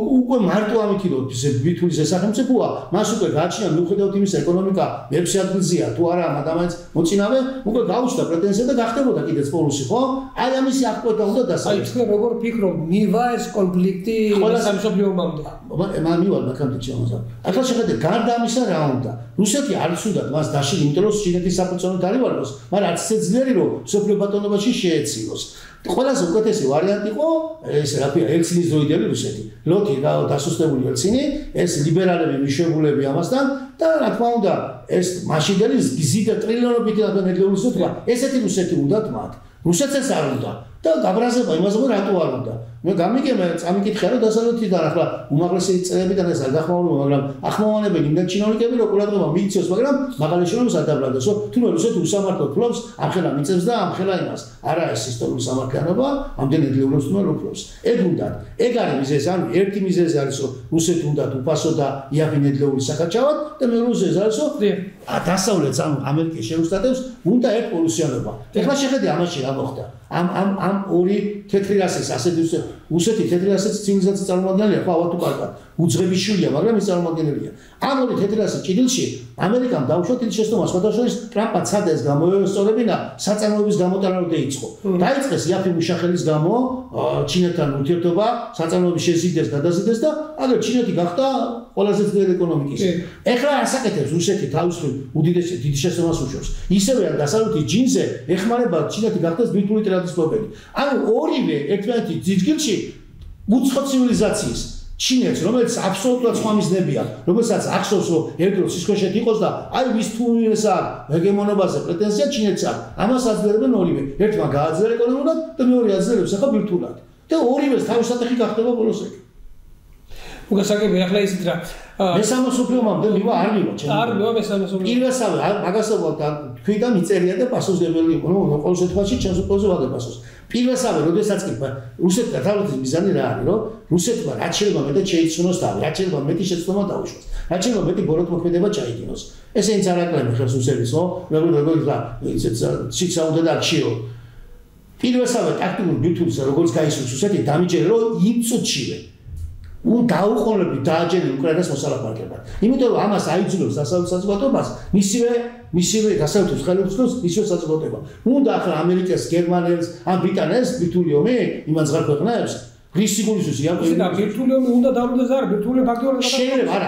B: მარტო ამითი რომ ბითულის სახელმწიფოა, მას უკვე გააჩნია მიუხედავად იმისა ეკონომიკა მე-6 ადგილზეა თუ არა, მაგრამ მოწინავე უკვე გაუჩნდა პრეტენზია და გახდებოდა კიდეც პოლუსი, ხო? აი ამისი აღკვეთა უნდა დასაწყო.
A: აი თქვენ როგორ ფიქრობ, მივა ეს კონფლიქტი სამშობლო ომამდე?
B: მივალ მაგამდე ჩემოსა. ახლა შეხედე გარდა ამისა რა უნდა? რუსეთი არ იცუდათ მას დაშლი, იმიტომ რომ ჩინეთის საფუძვლად დაივალოს, მაგრამ არც ისე ძლიერი რომ სოფლიო ბატონობაში შეეცილოს. ყველაზე უკეთესი ვარიანტი იყო ეს რაფია ელცინის დროიდელი რუსეთი. ლოთი დასუსტებული ელცინი, ეს ლიბერალები მიშვებულები ამასთან და რა თქმა უნდა ეს მაშინდელი გზიდა ტრილიონობით ნედლეულის უთქვა, ესეთი რუსეთი უნდათ მათ. რუსეთს ეს არ უნდა და გაბრაზება იმაზე რომ რატო არ უნდა. მე გამიგე წამიკითხე რომ დასავლეთიდან ახლა უმაღლესი წელებიდან ეს არ გახმაურება, მაგრამ ახმოვანებელი იმდენ ჩინოვნიკები რომ ყურადღება მიიქციოს, მაგრამ მაღალეშენობას არ დაბრალდოს, თუ რუსეთი უსამართლოდ ფლობს, ამხელა მიწევს და ამხელა იმას. არა ეს ისტორიული სამართლიანობა, ამდენი ძლევლობს თუ ფლობს. ეგ უნდა. ეგ არის მიზეზი, ანუ ერთი მიზეზი არის რომ რუსეთი უნდა უფასო და იაფინედლეული საკაჩავად და მეორე მიზეზი არის რომ დასავლეთს ანუ ამერიკის შეუსტატებს უნდა ერთ პოლუსიანობა. ეხლა შეხედე ამაში რა მოხდა. ამ ორი თეთრი რასის ასეთი რუსეთი თეთრი რასის ცივილიზაციის წარმომადგენელია, ხო ავად თუ კარგად. უძღების შვილია, მაგრამ ის წარმომადგენელია. ამ ორი თეთრი რასის ჭიდილში ამერიკამ დაუშვათ ის შეცდომა, სხვადასხვა ტრამპმა ცადა ეს გამოესწორებინა საწარმოების გამოტანა რომ დაიწყო. დაიწყეს იაფი მუშახელის გამო ჩინეთთან ურთიერთობა, საწარმოების შეზიდეს, გადაზიდეს და აგერ ჩინეთი გახდა ყველაზე ძლიერი ეკონომიკის. ეხლა ასაკეთებს რუსეთი თავისუფლ უდიდესი დიდი შეცდომას უშვებს. ისევე არ დასავლეთის ჯინზე ეხმარება ჩინეთი გახდეს ბირთვული ტრადიციები. ანუ ორივე ერთმანეთის ძიძგილში უცხო ცივილიზაციის ჩინეთს, რომელიც აბსოლუტურად სხვა მიზნებია, რომელსაც ახსოვს რომ ერთდროს სისხლშეთ იყოს და აი ვის თუ ეს არ ჰეგემონობაზე პრეტენზია ჩინეთს აქვს. ამას აძლიერებენ ორივე. ერთმა გააძლიერა ეკონომიკურად და მეორე აძლიერებს ახლა ბირთვულად. და ორივეს თავის საკითხი გახდება ბოლოს ეგ.
A: უგასაგები ახლა ისიც რა
B: მესამე მსოფლიო ომამდე მივა არ მივა ჩემი.
A: არ მივა მესამე მსოფლიო.
B: პირველსავე მაგასობა თქვი და მიწერია და პასუხისმგებელი იყო. ნუ ყოველ შემთხვევაში ჩემს უპოზე ვაგებ პასუხს. პირველსავე როდესაც კი რუსეთთან თავის მიზანი რა არის, რომ რუსეთმა რაც შეიძლება მეტად შეიცუნოს თავი, რაც შეიძლება მეტი შეცდომა დაუშვას, რაც შეიძლება მეტი ბოროტმოქმედება ჩაიდინოს. ესე ის არ აკლებს ხელს რუსების, ხო? როგორ რა ციცაუდა და არქიო. პირველსავე ტაქტიკურ ბირთვულს როგორც გაისურს რუსეთი დამიჯერა რომ იმ წუთშივე დაუყოვნებლივ დააჯერა უკრაინას მოსალაპარაკებლად. იმიტომ რომ ამას აიძულებს დასავლეთ საზოგადოებას, მისივე დასავლეთის ხელისუფლებას ისევ საზოგადოება. უნდა ახლა ამერიკას, გერმანელს, ან ბრიტანელს ბირთვული ომი იმან ზღარ ქვეყნებს რისიგულისთვის იაპონიას
A: და ბირთვული ომი უნდა დაბრუნდეს არა ბირთვული ფაქტიურად
B: შეიძლება არა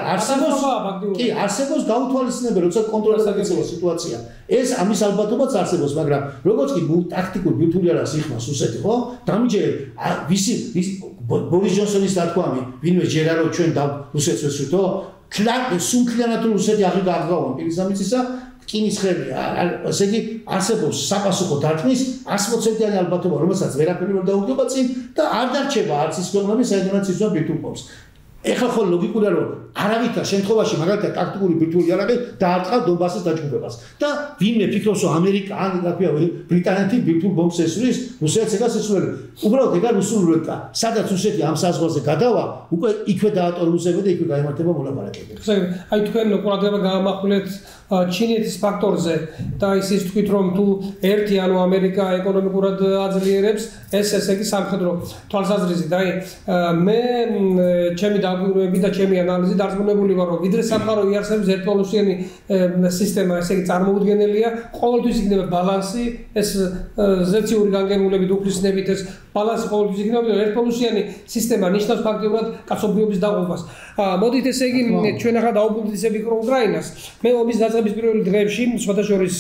B: არსებობს გაუთვალისწინებელი როცა კონტროლს აკეთება სიტუაცია. ეს ამის ალბათობაც არსებობს, მაგრამ როგორც კი ტაქტიკურ ბირთვული არას იხმას რუსეთი, ხო? დამიჯერა ვისი ბორის ჯონსონის დათქვამი, ვინმე ჯერა რომ ჩვენ რუსეთს ვესვითო, სულთლიანად რუსეთი აღგავან პირის ამიცისა რკინის ხელია, ესე იგი არსებობს საპასუხო დარტყმის 100%-იანი ალბათობა, რომელსაც ვერაფერი ვერ დაუდგება წინ და არ დარჩება არც ის ქვეყნები, საიდანაც იწვა ბირთვულ ომს. ეხლა ხო ლოგიკურია რომ არავითარ შემთხვევაში მაგალითად ტაქტიკური ბირთვული იარაღი დაარტყა დონბასის დაჯგუფებას და ვინმე ფიქრობს რომ ამერიკა ან რაფია ბრიტანეთი ბირთვულ ბომბს ესვრის, რუსეთს ეგას ესვრის. უბრალოდ ეგა რუსული რულეტა. სადაც რუსეთი ამ საზღვარზე გადავა, უკვე იქვე დაატორმუსება და იქვე გაიმართება მოლაპარაკებები.
A: აი თქვენ ყურადღება გაამახვილეთ ჩინეთის ფაქტორზე და ისიც თქვით რომ თუ ერთი ანუ ამერიკა ეკონომიკურად აძლიერებს ეს ესე იგი სამხედრო თვალსაზრისით აი მე ჩემი დაკვირვები და ჩემი ანალიზი დარწმუნებული ვარ რომ ვიდრე სამყარო იარსებს ერთპოლუსიანი სისტემა ესე იგი წარმოუდგენელია ყოველთვის იქნება ბალანსი ეს ზეციური განგებულებით უფლისნებით ეს ბალანსი ყოველთვის იქნება ერთპოლუსიანი სისტემა ნიშნავს ფაქტიურად კაცობრიობის დაღუპვას მოდით ესე იგი ჩვენ ახლა დაუბრუნდისები უკრაინას მე ომის დაწყების პირველ დღეებში სხვადასხვის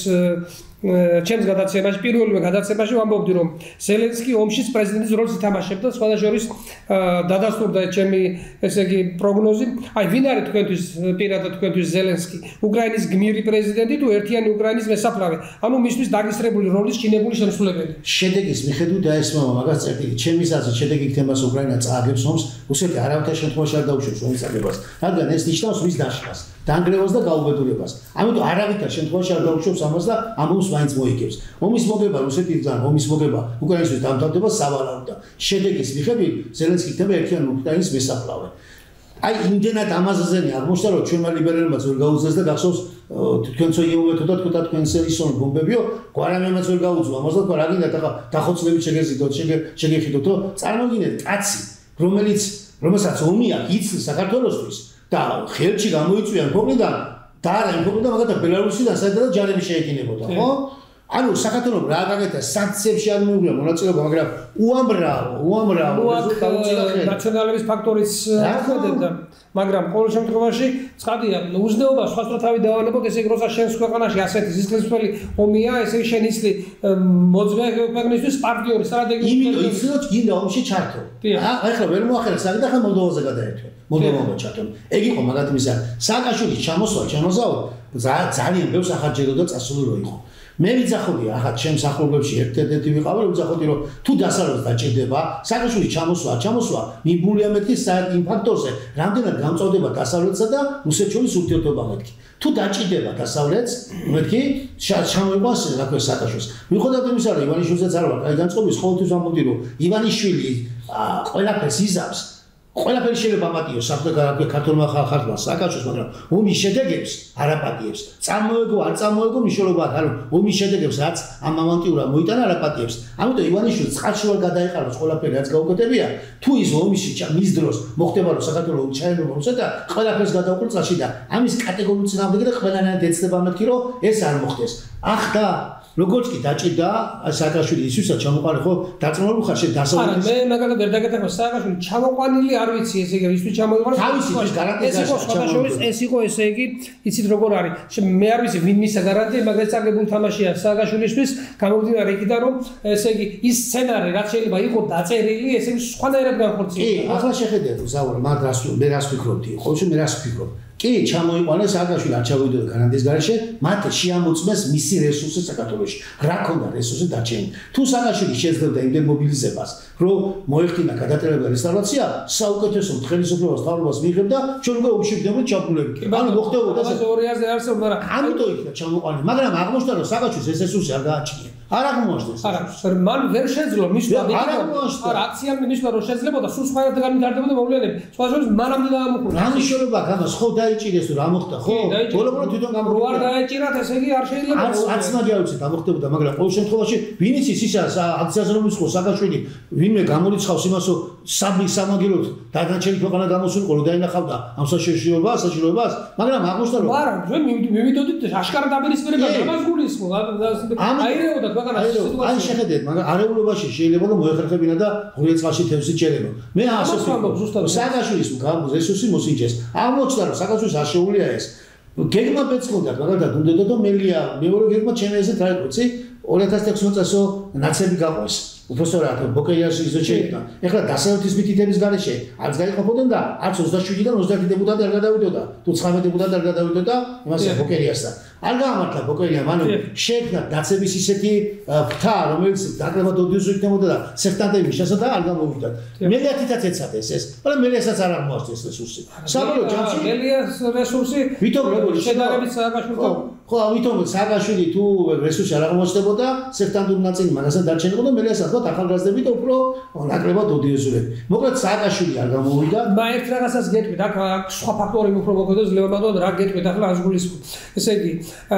A: ჩემს გადაცემაში პირველივე გადაცემაში ვამბობდი რომ ზელენსკი ომშიც პრეზიდენტის როლს ითამაშებდა სხვადასხვის დადასტურდა ჩემი ესე იგი პროგნოზი აი ვინ არის თქვენთვის პირადად თქვენთვის ზელენსკი უკრაინის გმირი პრეზიდენტი თუ ერთიანი უკრაინის მესაფლავე ანუ მისთვის დაგისრებული როლის ჩინებული შემსრულებელი
B: შედეგის მიხედვით დაესმავა მაგას წერტილი ჩემის აზრით შედეგი იქნებას უკრაინა წააგებს ომს რუსეთი არავითარ შემთხვევაში არ დაუშვებს ომის წაგებას რადგან ეს ნიშნავს მის დაშლას დაანგრევას და გაუბედურებას. ამიტომ არავითარ შემთხვევაში არ დაუშვებს ამას და ამ ომს მაინც მოიგებს. ომის მოგება რუსეთიდან, ომის მოგება უკრაინისთვის დამთავრდება სავარაუდო. შედეგის მიხედვით ზელენსკი იქნება ერთიანი უკრაინის მესაფლავე. აი იმდენად ამაზაზენი აღმოჩნდა რომ ჩვენმა ლიბერალებმაც ვერ გაუძლეს და გახსოვს თქვენცო იუმეთო და თქვა თქვენ სერისონ ბომბებიო, გვარამემაც ვერ გაუძლო. ამას და რა გინდათ ახლა დახოცლებით შეგეზიდოთ, შეგეხიდოთ, რომ წარმოგინეთ კაცი, რომელიც რომელსაც ომი აქვს იცის საქართველოსთვის და ხელში გამოიწვიან ქვეყნიდან და არა იმ ქვეყნიდან მაგალითად ბელარუსიდან სადაც ჯარები შეედინებოდა, ხო? ანუ საქართველოს რა გაკეთა სანქციებში არ მიუღია მონაწილეობა, მაგრამ უამრავ
A: ნაციონალების ფაქტორიც ახდენდა, მაგრამ ყოველ შემთხვევაში ცხადია, უზნეობა სხვადასხვა თავი დავალებოთ, ესე იგი, როცა შენს ქვეყანაში ასეთი ზისგრისფერი ომია, ესე იგი, შენ იცლი მოძღვე ქვეყნისთვის პარტნიორი სტრატეგიული
B: იმიტომ იცი რომ გინდა ომში ჩართო. ახლა ვერ მოახერხა საერთოდ ახლა მოლდოვაზე გადაერთო. მოლდოვაზე ჩართო. ეგ იყო მაგათ მისა სააკაშვილის ჩამოსვლა, ძალიან ბევრს ახარჯებდა და წასული რო იყო. მე ვიძახოდი ახლა ჩემს ახლობლებში ერთ-ერთი ვიყავი რომ ვიძახოდი რომ თუ დასავლეთს დაჭირდება სააკაშვილის ჩამოსვლა მიბულია მეთქი იმ ფაქტორზე რამდენად გამწვავდება დასავლეთსა და რუსეთს ურთიერთობა მეთქი თუ დაჭირდება დასავლეთს მეთქი ჩამოიყვანს რა ქვია სააკაშვილს მიუხედავად იმისა რომ ივანიშვილიც არ ვარ კაი განწყობის ყოველთვის ვამბობდი რომ ივანიშვილი ყველაფერს იზამს ყველაფერი შეიძლება აპატიოს ქართულმა ხალხმა სააკაშვილს, მაგრამ ომის შედეგებს არ აპატიებს. წარმოეგო არ წარმოეგო მნიშვნელობა აქვს, ანუ ომის შედეგებს რაც ამ მომენტურა მოიტანა არ აპატიებს. ამიტომ ივანიშვილი წყალში ვერ გადაეყაროს ყველაფერი რაც გაუკეთებია, თუ ის ომში მის დროს მოხდება რომ საქართველოს ჩაენებო რუსეთს, ყველაფერს გადაუყურ წყალში და ამის კატეგორიული წინააღმდეგი და ყველანაირად ეცდება მეთქი რომ ეს არ მოხდეს. ახლა როგორც კი დაჭირდა სააკაშვილი ისვისაც ჩამოყარე ხო დაწნულ ხარში დასავლეთის
A: არა მე მაგალითად ვერ დაგეთახა სააკაშვილი ჩამოყვანილი არ ვიცი ესე იგი ისთვის ჩამოიყვანეს
B: თავისი ის გარანტია
A: ეს იყო ესე იგი იცით როგორ არის მე არ ვიცი ვინ მისცა გარანტია მაგრამ წაგებული თამაშია სააკაშვილისთვის გამომდინარე იქიდან რომ ესე იგი ის სცენარი რაც შეიძლება იყოს დაწერილი ესე იგი სხვანაირად განხორციელდა
B: კი ახლა შეხედეთ ზაურ მაგ რას მე რას ვფიქრობდი ყოველში მე რას ვფიქრობ კი ჩამოიყვანეს სააკაშვილი არ ჩავიდოდა გარანტიის გარეშე მათ შეამოწმეს მისი რესურსი საქართველოში რა ქონდა რესურსი დარჩენილი თუ სააკაშვილი შეძლებდა იმდენ მობილიზებას რომ მოეხდინა გადატრიალება რესტავრაცია საუკეთესო ხელისუფლებას თავრობას მიიღებდა ჩვენ უკვე უშიფდებით ჩაბულები ანუ მოხდებოდა
A: ეს ორიაზე არსებობს მაგრამ
B: ამიტომ იქნა ჩამოყვანილი მაგრამ აღმოჩნდა რომ სააკაშვილს ეს რესურსი არ გააჩნია არ აღმოჩნდეს
A: არა მან ვერ შეძლო მისვლა არა აქციამ მისვლა რომ შეძლებოდა სულ სხვაერად განვითარდებოდა მოვლენები სხვა შორის მანამდე დაამოყურა
B: რა მნიშვნელობა გამას ხო დაიჭირეს რა მოხდა ხო ბოლო თვითონ
A: რო არ დაეჭირათ ესე იგი არ შეიძლება
B: არც მაგიაუცეთ ამოხდებოდა მაგრამ ყოველ შემთხვევაში ვინ იცის ისა აქციაზე რომ ის ხო სააკაშვილი ვინმე გამორიცხავს იმასო სამაგილოთ დადანჩენი ქვეყანა გამოსულიყო რომ დაინახავდა ამ საშიშროებას მაგრამ აღმოჩნდა რომ
A: არა ჩვენ მივიდოდით აშკარად აპირისპირება ამას გულისხმობ აირეოდა
B: აი შეხედეთ მაგრამ არეულობაში შეიძლება რომ მოეხერხებინა და ღურე წყალში თევზი ჭერებო მე ასე ვფიქრობ სააკაშვილის რესურსი მოსინჯეს აღმოჩნდა რომ სააკაშვილის არ შეუულია ეს გეგმა პეცქონდა მაგალითად უნდოდა და მელია მეორე გეგმა ჩემი ესეთ რა იყო ცი 2016 წელსო ნაცები გაყვეს უბრალოდ ბოკეიაში ისე შეიქმნა ეხლა დასავლეთის მითითების გარეშე არც გაიყოფოდნენ და არც 27-დან 30 დეპუტატი არ გადავიდოდა თუ 19 დეპუტატი არ გადავიდოდა იმასე ბოკერიასთან არ გაამართლა ბოკერიამ ანუ შეიქმნა დაცების ისეთი ფთა რომელიც დაკლებად ოდიოს იქნებოდა და სექტანტების შესაძლოა არ გამოვიდა მელიათითაც ეცადეს ეს მაგრამ მელიასაც არ აღმოაჩნდეს რესურსი საბოლოო ჯამში
A: მელიას რესურსი
B: ვითომ როგორი
A: შედარებით სააკაშვილთან
B: ხო ვითომ სააკაშვილი თუ რესურსი არ აღმოჩნდებოდა სექტანტურ ნაწილი მაგასაც დარჩენებოდა მელიასაც ახალგაზრდები და უფრო ნაკლებად ოდიოზურები. მოკლედ სააკაშვილი არ გამოვიდა.
A: ერთ რაღაცას გეტყვით, აქ სხვა ფაქტორები უფრო მოგოდეს ლებამატოდ რა გეტყვით ახლა ასგულისხმობ. ესე იგი,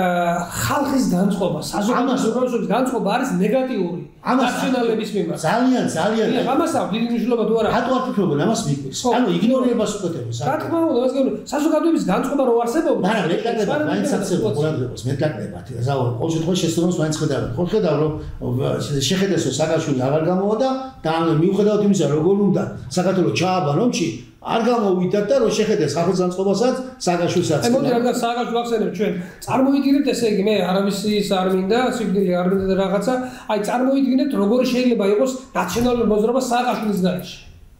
A: ხალხის განწყობა, საზოგადოების განწყობა არის ნეგატიური. ნაციონალების მიმართ.
B: ძალიან.
A: ამას აქვს დიდი მნიშვნელობა თუ არა?
B: რატო არ ფიქრობენ ამას მიყვეს? ანუ იგნორირებას უკეთებენ.
A: რა თქმა უნდა, მას გეუბნები, საზოგადოების განწყობა რო არსებობს.
B: მაგრამ მეტაკლებად მაინც აქცევდა ყურადღებას, მეტაკლებად. ზაურ, ყოველ შემთხვევაში შესაძლოა მაინც ხედავენ. ხო ხედავ რომ შეხედეს რომ სააკაშვილი აღარ გამოვიდა და მიუხედავად იმისა როგორ უნდა საქართველოს ჩააბარო ომში არ გამოვიდა და რომ შეხედეს ხალხის განწყობასაც სააკაშვილსაც
A: აი მოდი რადგან სააკაშვილი ვახსენებ ჩვენ წარმოიდგინეთ ესე იგი მე არავის ის არ მინდა სიკვდილი არ მინდა და რაღაცა აი წარმოიდგინეთ როგორ შეიძლება იყოს ნაციონალური მოძრაობა სააკაშვილის გარეშე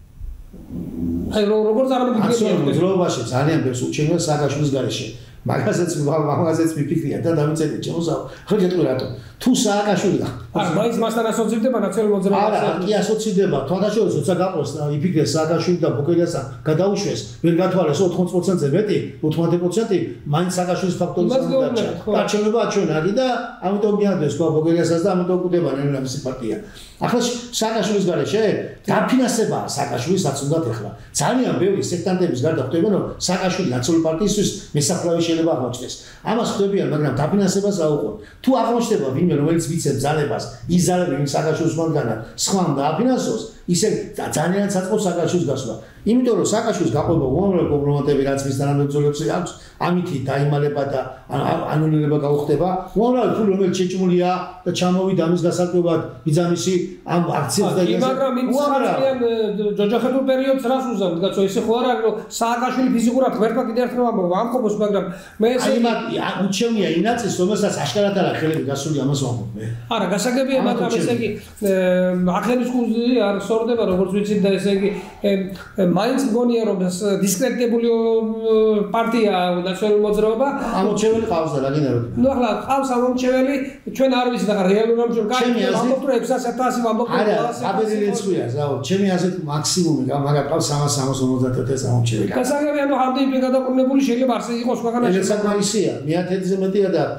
A: აი როგორ წარმოიდგინეთ
B: მოძრაობაში ძალიან ბევრს უჩენია სააკაშვილის გარეშე მაგაზეც მიფიქრია და დავიწერე ჩემოსავ ხო გეტყვი რატო თუ სააკაშვილი
A: არა მაინც მასთან ასოცირდება ნაციონალური მოძრაობა
B: არა კი ასოცირდება თვალსაჩინო როცა გაყვეს იფიქრეს სააკაშვილი და ბოკერიასთან გადაუშვეს ვერ გათვალეს 80%-ზე მეტი 80% მაინც სააკაშვილის ფაქტორის დარჩენება ჩვენ არის და ამიტომ მიადეს თქვა ბოკერიასაც და ამიტომ გვდება ნელა-მისი პარტია ახლა სააკაშვილის გარეშე დაფინანსება სააკაშვილისაც უნდათ ეხლა ძალიან ბევრი სექტანტების გარდა ხვდებიან რომ სააკაშვილი ნაციონალური პარტიისთვის მესაფლავი შეიძლება აღმოჩნდეს ამას ხვდებიან მაგრამ დაფინანსებას რა უყურთ თუ აღმოჩნდება ვინმე რომელიც ვიცებს ძალებას იზარები იმ სააკაშვილის მანქანა სხვამ დააფინანსოს ისე ძალიან საწყობს სააკაშვილის გასვლა იმიტომ რომ სააკაშვილის გაყვება უამრავი პრობლემატები რაც მის თანამებრძოლებს აქვს, ამითი დაიმალება და ანულირება გაუხდება. უამრავი ფული რომელიც შეჭმულია და ჩამოვიდა ამის გასაკვებად ბიძამისი ამ აქციებს და
A: ეგრე. მაგრამ იმ ხალხიან ჯოჯოხეთურ პერიოდს რას უზამთ, კაცო, ისე ხო არ არის რომ სააკაშვილი ფიზიკურად ღერფა კიდევ ერთხელ ამხობს, მაგრამ მე ესე
B: უჩვენია ინაცის რომელსაც აშკარად არა ხელები გასული ამას ვამბობ მე.
A: არა, გასაგებია, მაგრამ ესე იგი ახლების კუზი არ სორდება როგორც ვიცით და ესე იგი მაინც მგონია რომ დისკრედიტებული პარტია ნაციონალური მოძრაობა
B: ამორჩეველი ყავს და რა გინდა რომ
A: ნუ ახლა ყავს ამორჩეველი ჩვენ არ ვიცით ახლა რეალურად ამ ჩვენ კაი ვამბობთ რომ 600 ვამბობთ
B: არა აბედელი ეცხვია ზაო ჩემი აზრით მაქსიმუმი მაგრამ ყავს 350 ამორჩეველი
A: გასაგებია ნუ ამდენი გადაყრდნებული შეიძლება არსი იყოს ქვეყანაში
B: ეს საკმარისია მე-10-ზე მეტია და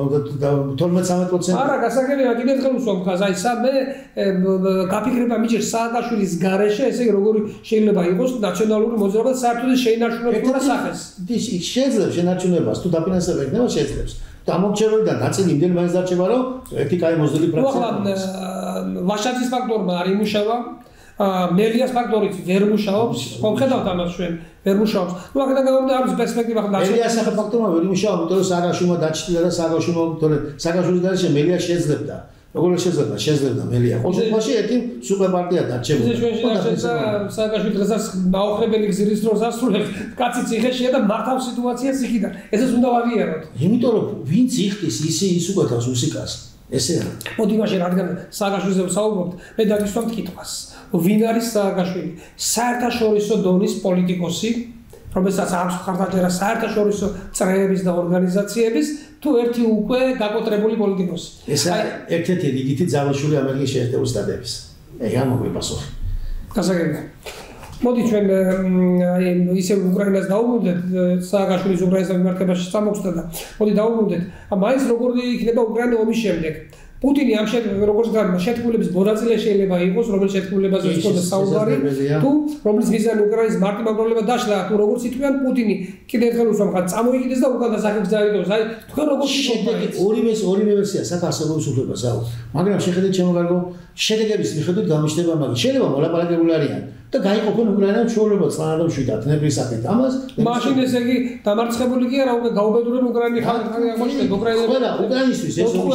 B: 12-13%
A: არა გასაგებია კიდევ ერთხელ ვსვამ ხაზ აი მე გაფიქრება მიჭირს სააკაშვილის გარეშე ესე იგი როგორი შეიძლება იყოს ნაციონალური მოძრაობა საერთოდ შეინარჩუნებოდა სახეს.
B: შეიძლება შენარჩუნებას თუ დაფინანსება იქნება შეძლებს. დამორჩეველი და ნაწილი იმდენ მაინც დარჩება რომ ერთი კაი მოზრდილი პრაქტიკა.
A: ვაშაძის ფაქტორმა არ იმუშავა, მელიას ფაქტორიც ვერ მუშაობს, ხედავთ ამას ჩვენ ვერ მუშაობს. ნუ აქედან გამომდინარე არის პერსპექტივა ხომ
B: მელიას ფაქტორმა ვერ იმუშავა, იმიტომ რომ სააკაშვილმა დაჩრდილა და სააკაშვილის გარეშე მელია შეძლებდა. როგორ შეიძლება მელია. ყოველ შემთხვევაში ერთი სუპერ პარტია დარჩება.
A: სააკაშვილი დღესაც დაუხრებელი გზირის დროს ასრულებს. კაცი ციხეშია და მართავს სიტუაციას იქიდან. ესეც უნდა ვაღიაროთ.
B: იმიტომ რომ ვინც იხდის ის უკეთავს მუსიკას. ესე არა.
A: მოდი მაშინ რადგან სააკაშვილზე ვსაუბრობთ, მე დაგისვამთ კითხვას. ვინ არის სააკაშვილი? საერთაშორისო დონის პოლიტიკოსი, რომელსაც აქვს ხარდაჭერა საერთაშორისო წრეების და ორგანიზაციების თუ ერთი უკვე გაკოტრებული პოლიტიკოსი.
B: ეს ერთ-ერთი რიგითი ძალაშვილი ამერიკის შეერთებული შტატების. ამ მოგვიპასუხე.
A: გასაგებია. მოდი ჩვენ ისე უკრაინას დაუბრუნდეთ, სააკაშვილის უკრაინასთან მიმართებაში წამოხსნა და მოდი დაუბრუნდეთ. მაინც როგორი იქნება უკრაინა ომის შემდეგ. პუტინი ამ როგორც შეთქმულების მონაწილე შეიძლება იყოს, რომელიც შეთქმულებაზე იყო საუბარი, თუ რომლის მიზანი უკრაინის მარტივმაგროვნება დაშლა, თუ როგორც ითქვიან პუტინი კიდევ ერთხელ უსვამ ხარ წამოიგდეს და უკან დასახებს დაიდოს. აი თქვენ როგორ შედეგი
B: ორივე ვერსია საქართველოს უფლებას აუ. მაგრამ შეხედეთ ჩემო კარგო, შედეგების მიხედვით გამიშდება მაგის. შეიძლება მოლაპარაკებული არიან და გაიყოფენ უკრაინამ ჩვეულებრივ წყანადამ შვიდად ნებრის საკეთ. ამას
A: მაშინ ესე იგი დამარცხებული კი არა, უკვე გაუბედურენ უკრაინის ხალხი აღმოჩნდა
B: უკრაინისთვის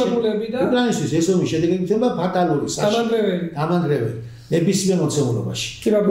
B: ეს ომის შედეგი იქნება ფატალური ამანგრეველი ნებისმიერ მოცემულობაში.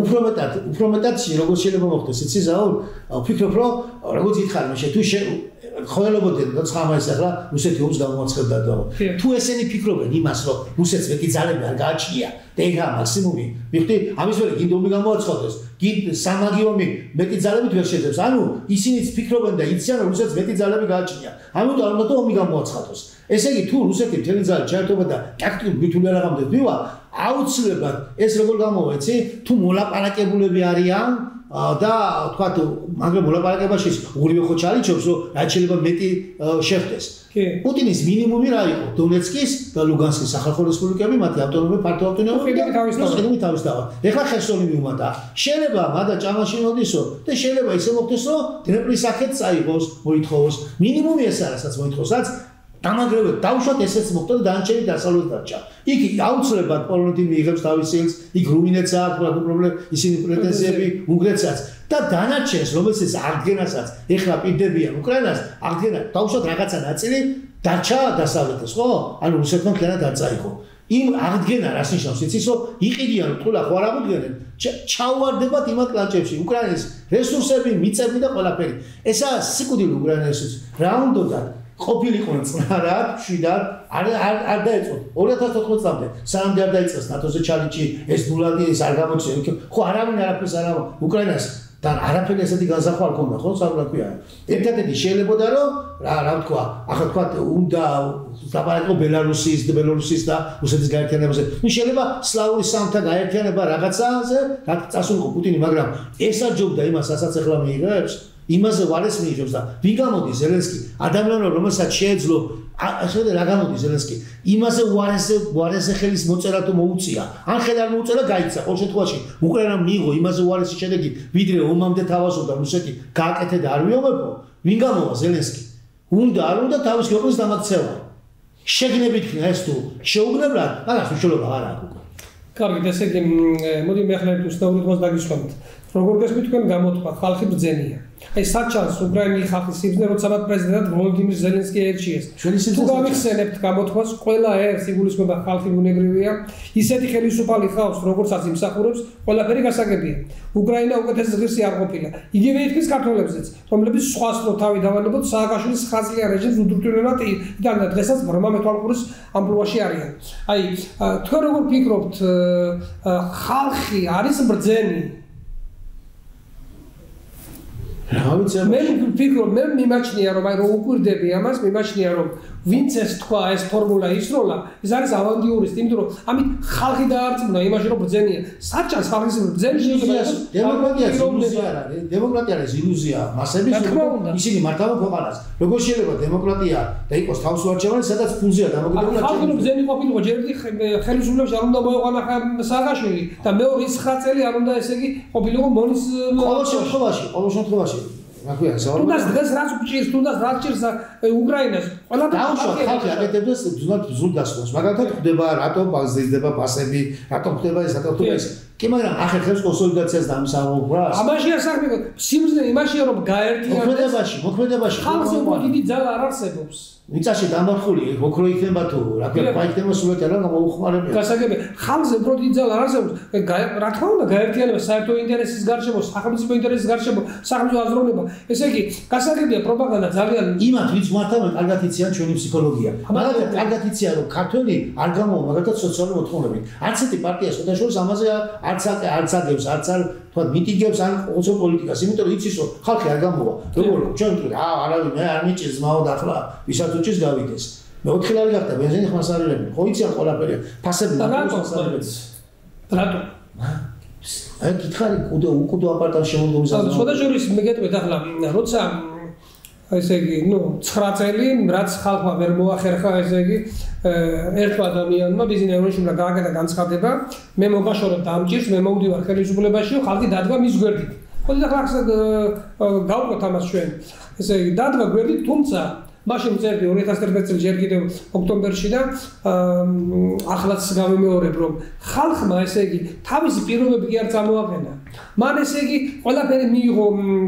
B: უფრო მეტად როგორც შეიძლება მოხდეს, იცი ზაურ, ვფიქრობ რომ როგორც ითხარ მე თუ ხოლობოდნენ და ცხამაის ახლა რუსეთი ომს გამოაცხადდა და თუ ესენი ფიქრობენ იმას რომ რუსეთს მეტი ძალები არ გააჩნია და ეგა მაქსიმუმი მიხდი ამის ვერე გინდა ომი გამოაცხადდეს გინდა სამაგი ომი მეტი ძალებით ვერ შეძლებს ანუ ისინიც ფიქრობენ და იციან რომ რუსეთს მეტი ძალები გააჩნია ამიტომ არ უნდა ომი გამოაცხადოს ესე იგი თუ რუსეთი მთელი ძალით ჩაერთობა და ტაქტიკურ ბითული არაღამდე დივა აუცილებლად ეს როგორ გამოვეცი თუ მოლაპარაკებულები არიან და თქვათ მაგრამ მოლაპარაკებაში ორივე ხო ჩალიჩობს რომ რაც შეიძლება მეტი შეხვდეს. პუტინის მინიმუმი რა იყო? დონეცკის და ლუგანსკის სახალხო რესპუბლიკები, მათი ავტონომიური პარტია ავტონომიური და თავის დავა. ეხლა ხერსონი მიუმატა. შეიძლება მადა ჭამაში მოდისო და შეიძლება ისე მოხდეს რომ დნეპრის აქეთ წაიღოს, მოითხოვოს. მინიმუმი ეს არის, რაც მოითხოვს, რაც დამაგრებად დავუშვათ ესეც მოხდა და დანარჩენი დასავლეთ დარჩა. იქ აუცილებლად პოლონეთი მიიღებს თავის სილს, იქ რუმინეთს აქვს პრობლემა, ისინი პრეტენზიები უნგრეთსაც და დანარჩენს, რომელსაც აღდგენასაც ეხლა პირდებიან უკრაინას, აღდგენა დავუშვათ რაღაცა ნაწილი დარჩა დასავლეთს, ხო? ანუ რუსეთმა კლიანად არ წაიღო. იმ აღდგენა რას ნიშნავს? იცის რომ იყიდიან თულა ხო არ აღუდგენენ? ჩაუვარდებათ იმ კლანჭებში უკრაინის რესურსები, მიწები და ყველაფერი. ესაა სიკვდილი უკრაინას რა უნდათ? ყოფილიყო წნარად, შვიდად, არ დაეწყო 2014 წამდე. სანამ არ დაიწყეს ნატოზე ჩალიჩი, ეს ნულადი ეს არ გამოჩნდა. ხო არავინ არაფერს არ ამბობს უკრაინას და არაფერი ესეთი განსახვა არ ქონდა, ხო, საუბარია. ერთადერთი შეიძლებოდა რომ რა ვთქვა, ახლა თქვა უნდა ლაპარაკო ბელარუსის და რუსეთის გაერთიანებაზე. ნუ შეიძლება სლავური სამთა გაერთიანება რაღაცაზე, რაც წასულიყო პუტინი, მაგრამ ეს არ ჯობდა იმას, რასაც ახლა მიიღებს. იმაზე ვარეს მიიღებს და ვინ გამოდის ზელენსკი ადამიანო რომელსაც შეეძლო ახლა რა გამოდის ზელენსკი იმაზე ვარესზე ხელის მოწერა თუ მოუწია ან ხელ არ მოუწერა გაიცა ყოველ შემთხვევაში უკრაინამ მიიღო იმაზე ვარესი შედეგი ვიდრე ომამდე თავაზობდა რუსეთი გააკეთე და არ მიომებო ვინ გამოვა ზელენსკი უნდა არ უნდა თავის ქვეყნის დამაქცევა შეგნებით ხნა ეს თუ შეუგნებლად მაგას უშუალოდ არ აქვს
A: კარგი, ესე იგი, მოდი მე ახლა უსწავლოთ მას დაგისვამთ. როგორ გესმით თქვენ გამოთქვა ხალხი ბრძენია. აი საჩანს უკრაინული ხალხის სიბრძნე როცა მათ პრეზიდენტად ვოლოდიმირ ზელენსკი ერჩიეს. თუ გავიხსენებთ გამოთქვას, ყველა ერთს იგულისხმება ხალხი ბუნებრივია, ისეთი ხელისუფალი ხავს, როგორცაც იმსახურებს, ყველაფერი გასაგებია. უკრაინა უკეთესი ღირსი არ ყოფილა. იგივე ითქმის ქართველებზეც, რომლებიც სხვას რო თავი დავალებოთ სააკაშვილის ხაზლიან რეჟიმს უდრუპტირებად იდან დღესაც ბრმა მეთვალყურის ამპლუაში არიან. აი თქვენ როგორ ფიქრობთ, ხალხი არის ბრძენი? მე ვფიქრობ, მე მიმაჩნია რომ აი რომ უკვირდები ამას, მიმაჩნია რომ ვინც ეს თქვა ეს ფორმულა ისროლა, ეს არის ავანგიურისტი, იმიტომ რომ ამით ხალხი დაარწმუნა იმაში რომ ბრძენია. საჭანს ხალხის ბრძენი შეიძლება
B: დემოკრატია ილუზია არ არის. დემოკრატია არის ილუზია მასების ისინი მართავენ ქვეყანას. როგორ შეიძლება დემოკრატია და იყოს თავისუფარჩევანი, სადაც ფულზეა დამოკიდებული
A: ხალხი ბრძენი ყოფილიყო ჯერ ხელისუფლებში არ უნდა მოეყვანა სააკაშვილი და მეორე 9 წელი არ უნდა ესე იგი ყოფილიყო მონის
B: ყოველ შემთხვევაში
A: თუნდაც დღეს რაც უჭირს, თუნდაც რაც ჭირს უკრაინას, ყველაფერი
B: ხალხი აკეთებს ზუსტ გასვლას. მაგალითად ხდება რატომ ბაზდება პასები, რატომ ხდება ეს, რატომ ხდება ეს. კი, მაგრამ ახერხებს კონსოლიდაციას და ამის ამოღვრას.
A: ამაშია საქმე, სიმძლე იმაშია რომ გაერთიანდეს.
B: მოქმედებაში
A: ხალხზე უფრო დიდი ძალა არ არსებობს.
B: მიწაში დამარხული ოქრო იქნება თუ რა ქვია, იქნება სულეთ არა მოუხმარებია.
A: გასაგებია, ხალხზე უფრო დიდი ძალა არ არსებობს. რა თქმა უნდა, გაერთიანება საერთო ინტერესის გარშემო, სახელმწიფო ინტერესის გარშემო, სახელმწიფო აზროვნება. ესე იგი, გასაგებია პროპაგანდა ძალიან
B: იმათ ვინც მართავენ კარგად იციან ჩვენი ფსიქოლოგია. მაგალითად, კარგად იციან რომ ქართველი არ გამოვა მაგალითად სოციალური მოთხოვნებით. არც ერთი პარტია შედაშორს ამაზე არც აგებს, არც თქვა მიტინგებს ან ოცო პოლიტიკას, იმიტომ რომ იცის რომ ხალხი არ გამოვა. როგორ ჩვენ არავინ მე არ მიჭირს მაო და ახლა ვისაც უჭირს გავიდეს. მე 4 ლარი გახდა ბენზინი ხმას არ ელები. ხო იციან ყველაფერია. ფასები
A: რატო?
B: აი გითხარი უკუდო აპარტამენტ შემოდგომის
A: ანუ შედაშორის მეგეთქვით ახლა როცა ესე იგი, 9 წელი რაც ხალხმა ვერ მოახერხა, ესე იგი, ერთმა ადამიანმა ბიზნეს ევროშუმლა გააკეთა განცხადება, მე მოგაშორებ დამჭირს, მე მოვდივარ ხელისუფლებაში, ხალხი დადგა მის გვერდით. ხოდი ახლა გავყვეთ ამას ჩვენ. ესე იგი, დადგა გვერდით, თუმცა მაშინ წერდი 2011 წელს ჯერ კიდევ ოქტომბერში და ახლაც გამიმეორებ რომ ხალხმა ესე იგი თავისი პირობები კი არ წამოაყენა. მან ესე იგი ყველაფერი მიიღო